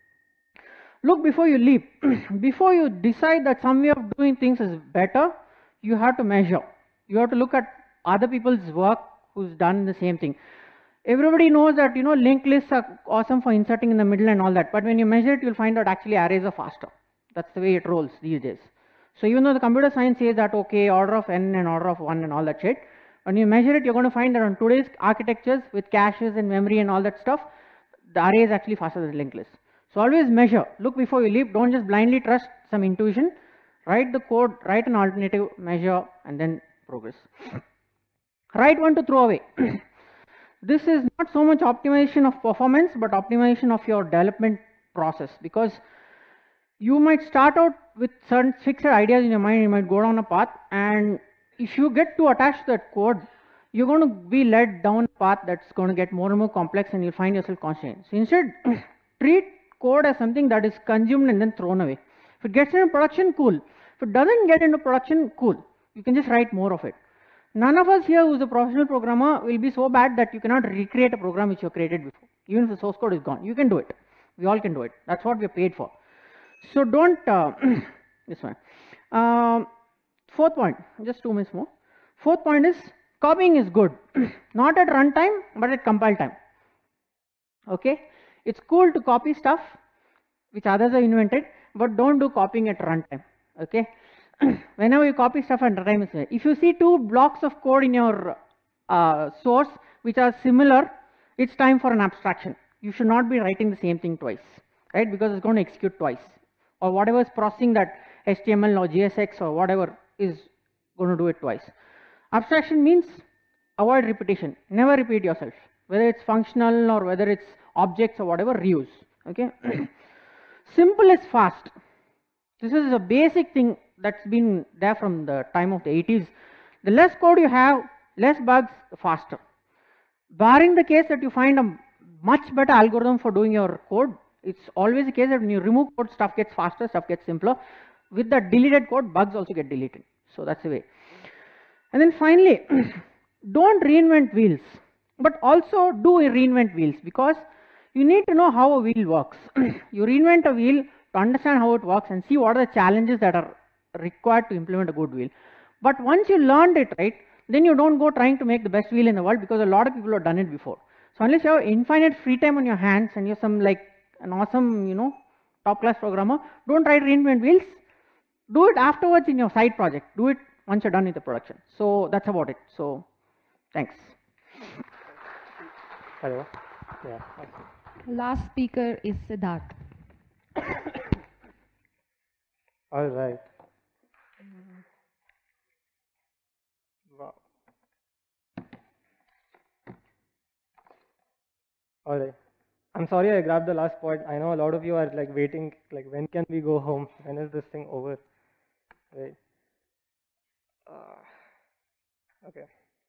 Look before you leap. Before you decide that some way of doing things is better, you have to measure. You have to look at other people's work who's done the same thing. Everybody knows that, you know, linked lists are awesome for inserting in the middle and all that, but when you measure it, you'll find out actually arrays are faster. That's the way it rolls these days. So even though the computer science says that, okay, order of n and order of one and all that shit, when you measure it, you're going to find that on today's architectures with caches and memory and all that stuff, the array is actually faster than the linked list. So always measure, look before you leap, don't just blindly trust some intuition, write the code, write an alternative, measure, and then progress. Write one to throw away. This is not so much optimization of performance, but optimization of your development process, because you might start out with certain fixed ideas in your mind, you might go down a path, and if you get too attached to that code, you're going to be led down a path that's going to get more and more complex, and you'll find yourself constrained. So instead, treat code as something that is consumed and then thrown away. If it gets into production, cool. If it doesn't get into production, cool. You can just write more of it. None of us here who's a professional programmer will be so bad that you cannot recreate a program which you created before. Even if the source code is gone, you can do it. We all can do it. That's what we're paid for. So don't, uh, this one. Um, fourth point, just two minutes more. Fourth point is, copying is good. Not at runtime, but at compile time. Okay? It's cool to copy stuff which others have invented, but don't do copying at runtime. Okay? Whenever you copy stuff at runtime, if you see two blocks of code in your uh, source which are similar, it's time for an abstraction. You should not be writing the same thing twice, right? Because it's going to execute twice. Or whatever is processing that H T M L or J S X or whatever is going to do it twice. Abstraction means avoid repetition. Never repeat yourself. Whether it's functional or whether it's objects or whatever, reuse. Okay? Simple is fast. This is a basic thing that's been there from the time of the eighties. The less code you have, less bugs, the faster. Barring the case that you find a much better algorithm for doing your code, it's always the case that when you remove code, stuff gets faster, stuff gets simpler. With the deleted code, bugs also get deleted. So that's the way. And then finally, don't reinvent wheels, but also do reinvent wheels, because you need to know how a wheel works. You reinvent a wheel to understand how it works and see what are the challenges that are required to implement a good wheel. But once you learned it, right, then you don't go trying to make the best wheel in the world, because a lot of people have done it before. So unless you have infinite free time on your hands and you're some like an awesome, you know, top class programmer, don't try to reinvent wheels. Do it afterwards in your side project. Do it once you're done with the production. So that's about it. So thanks. Hello. Yeah. Last speaker is Siddharth. All right. Wow. All right. I'm sorry I grabbed the last point. I know a lot of you are like waiting, like when can we go home? When is this thing over? Right. Uh, okay.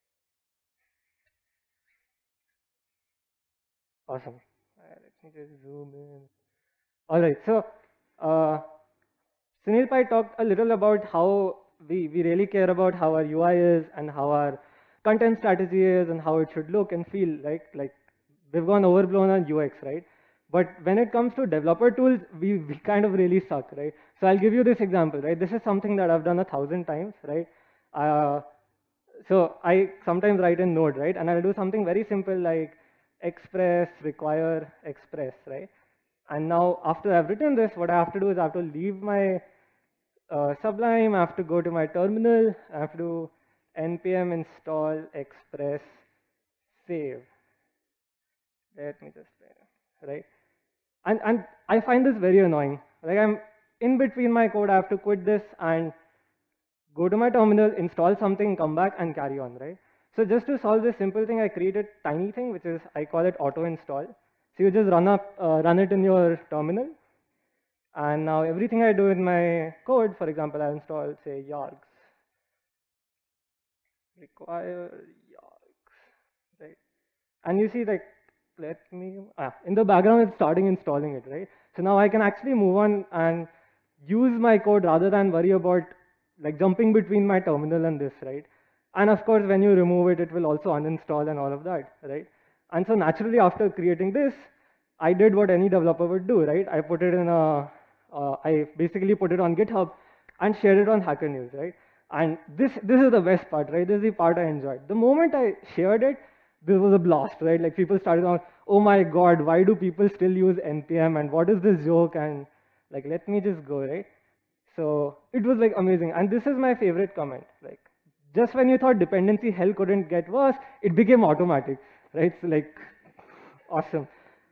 Awesome. All right, let me just zoom in. All right. So, uh, Sunil Pai talked a little about how we, we really care about how our U I is and how our content strategy is and how it should look and feel, right? Like we've gone overblown on U X, right? But when it comes to developer tools, we, we kind of really suck, right? So I'll give you this example, right? This is something that I've done a thousand times, right? Uh, so I sometimes write in Node, right? And I'll do something very simple like express, require, express, right? And now after I've written this, what I have to do is I have to leave my uh, Sublime, I have to go to my terminal, I have to do npm install express save. Let me just, right? And, and I find this very annoying. Like I'm in between my code, I have to quit this and go to my terminal, install something, come back and carry on, right? So just to solve this simple thing, I created a tiny thing, which is, I call it auto install. So you just run up, uh, run it in your terminal. And now everything I do in my code, for example, I install, say, yargs. Require yargs, right? And you see, like, let me, ah, in the background, it's starting installing it, right? So now I can actually move on and use my code rather than worry about like jumping between my terminal and this, right? And of course, when you remove it, it will also uninstall and all of that, right? And so naturally, after creating this, I did what any developer would do, right? I put it in a, uh, I basically put it on GitHub and shared it on Hacker News, right? And this, this is the best part, right? This is the part I enjoyed. The moment I shared it, this was a blast, right? Like people started on, oh my God, why do people still use N P M and what is this joke? And like, let me just go, right? So it was like amazing. And this is my favorite comment. Like just when you thought dependency hell couldn't get worse, it became automatic, right? So like, awesome.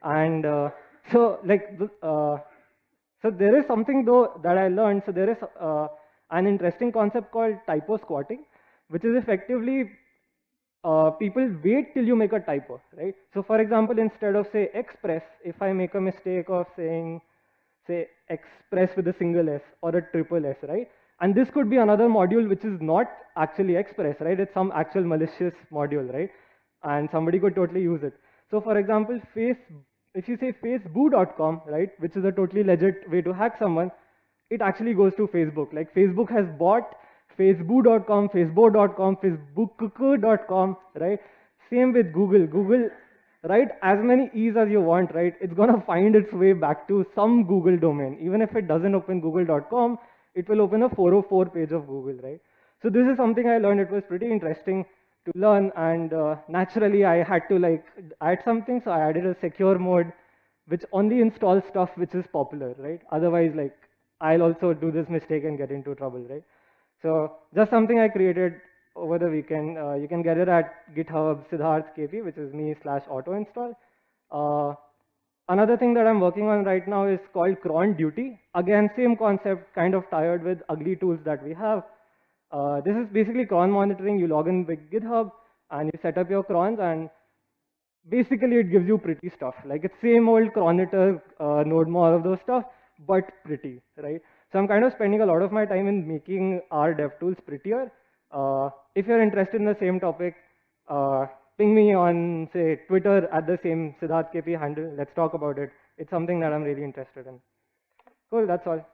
And uh, so like, the, uh, so there is something though that I learned. So there is uh, an interesting concept called typo squatting, which is effectively uh, people wait till you make a typo, right? So for example, instead of say express, if I make a mistake of saying, say express with a single S or a triple S, right? And this could be another module which is not actually express, right? It's some actual malicious module, right? And somebody could totally use it. So for example, face, if you say facebook dot com, right, which is a totally legit way to hack someone, it actually goes to Facebook. Like Facebook has bought facebook dot com, facebook dot com, facebook dot com, right? Same with Google. Google, write as many E's as you want, right? It's gonna find its way back to some Google domain. Even if it doesn't open google dot com, it will open a four oh four page of Google, right? So this is something I learned. It was pretty interesting to learn, and uh, naturally I had to like add something, so I added a secure mode which only installs stuff which is popular, right? Otherwise, like, I'll also do this mistake and get into trouble, right? So just something I created over the weekend. Uh, you can get it at GitHub Siddharth K P, which is me slash auto install. Uh, another thing that I'm working on right now is called cron duty. Again, same concept, kind of tired with ugly tools that we have. Uh, this is basically cron monitoring. You log in with GitHub and you set up your crons, and basically it gives you pretty stuff. Like it's same old Croniter, uh, NodeMo, all of those stuff, but pretty, right? So I'm kind of spending a lot of my time in making our DevTools prettier. Uh, if you're interested in the same topic, uh, ping me on, say, Twitter at the same Siddharth K P handle. Let's talk about it. It's something that I'm really interested in. Cool, that's all.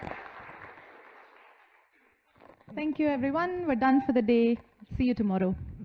Thank you, everyone. We're done for the day. See you tomorrow.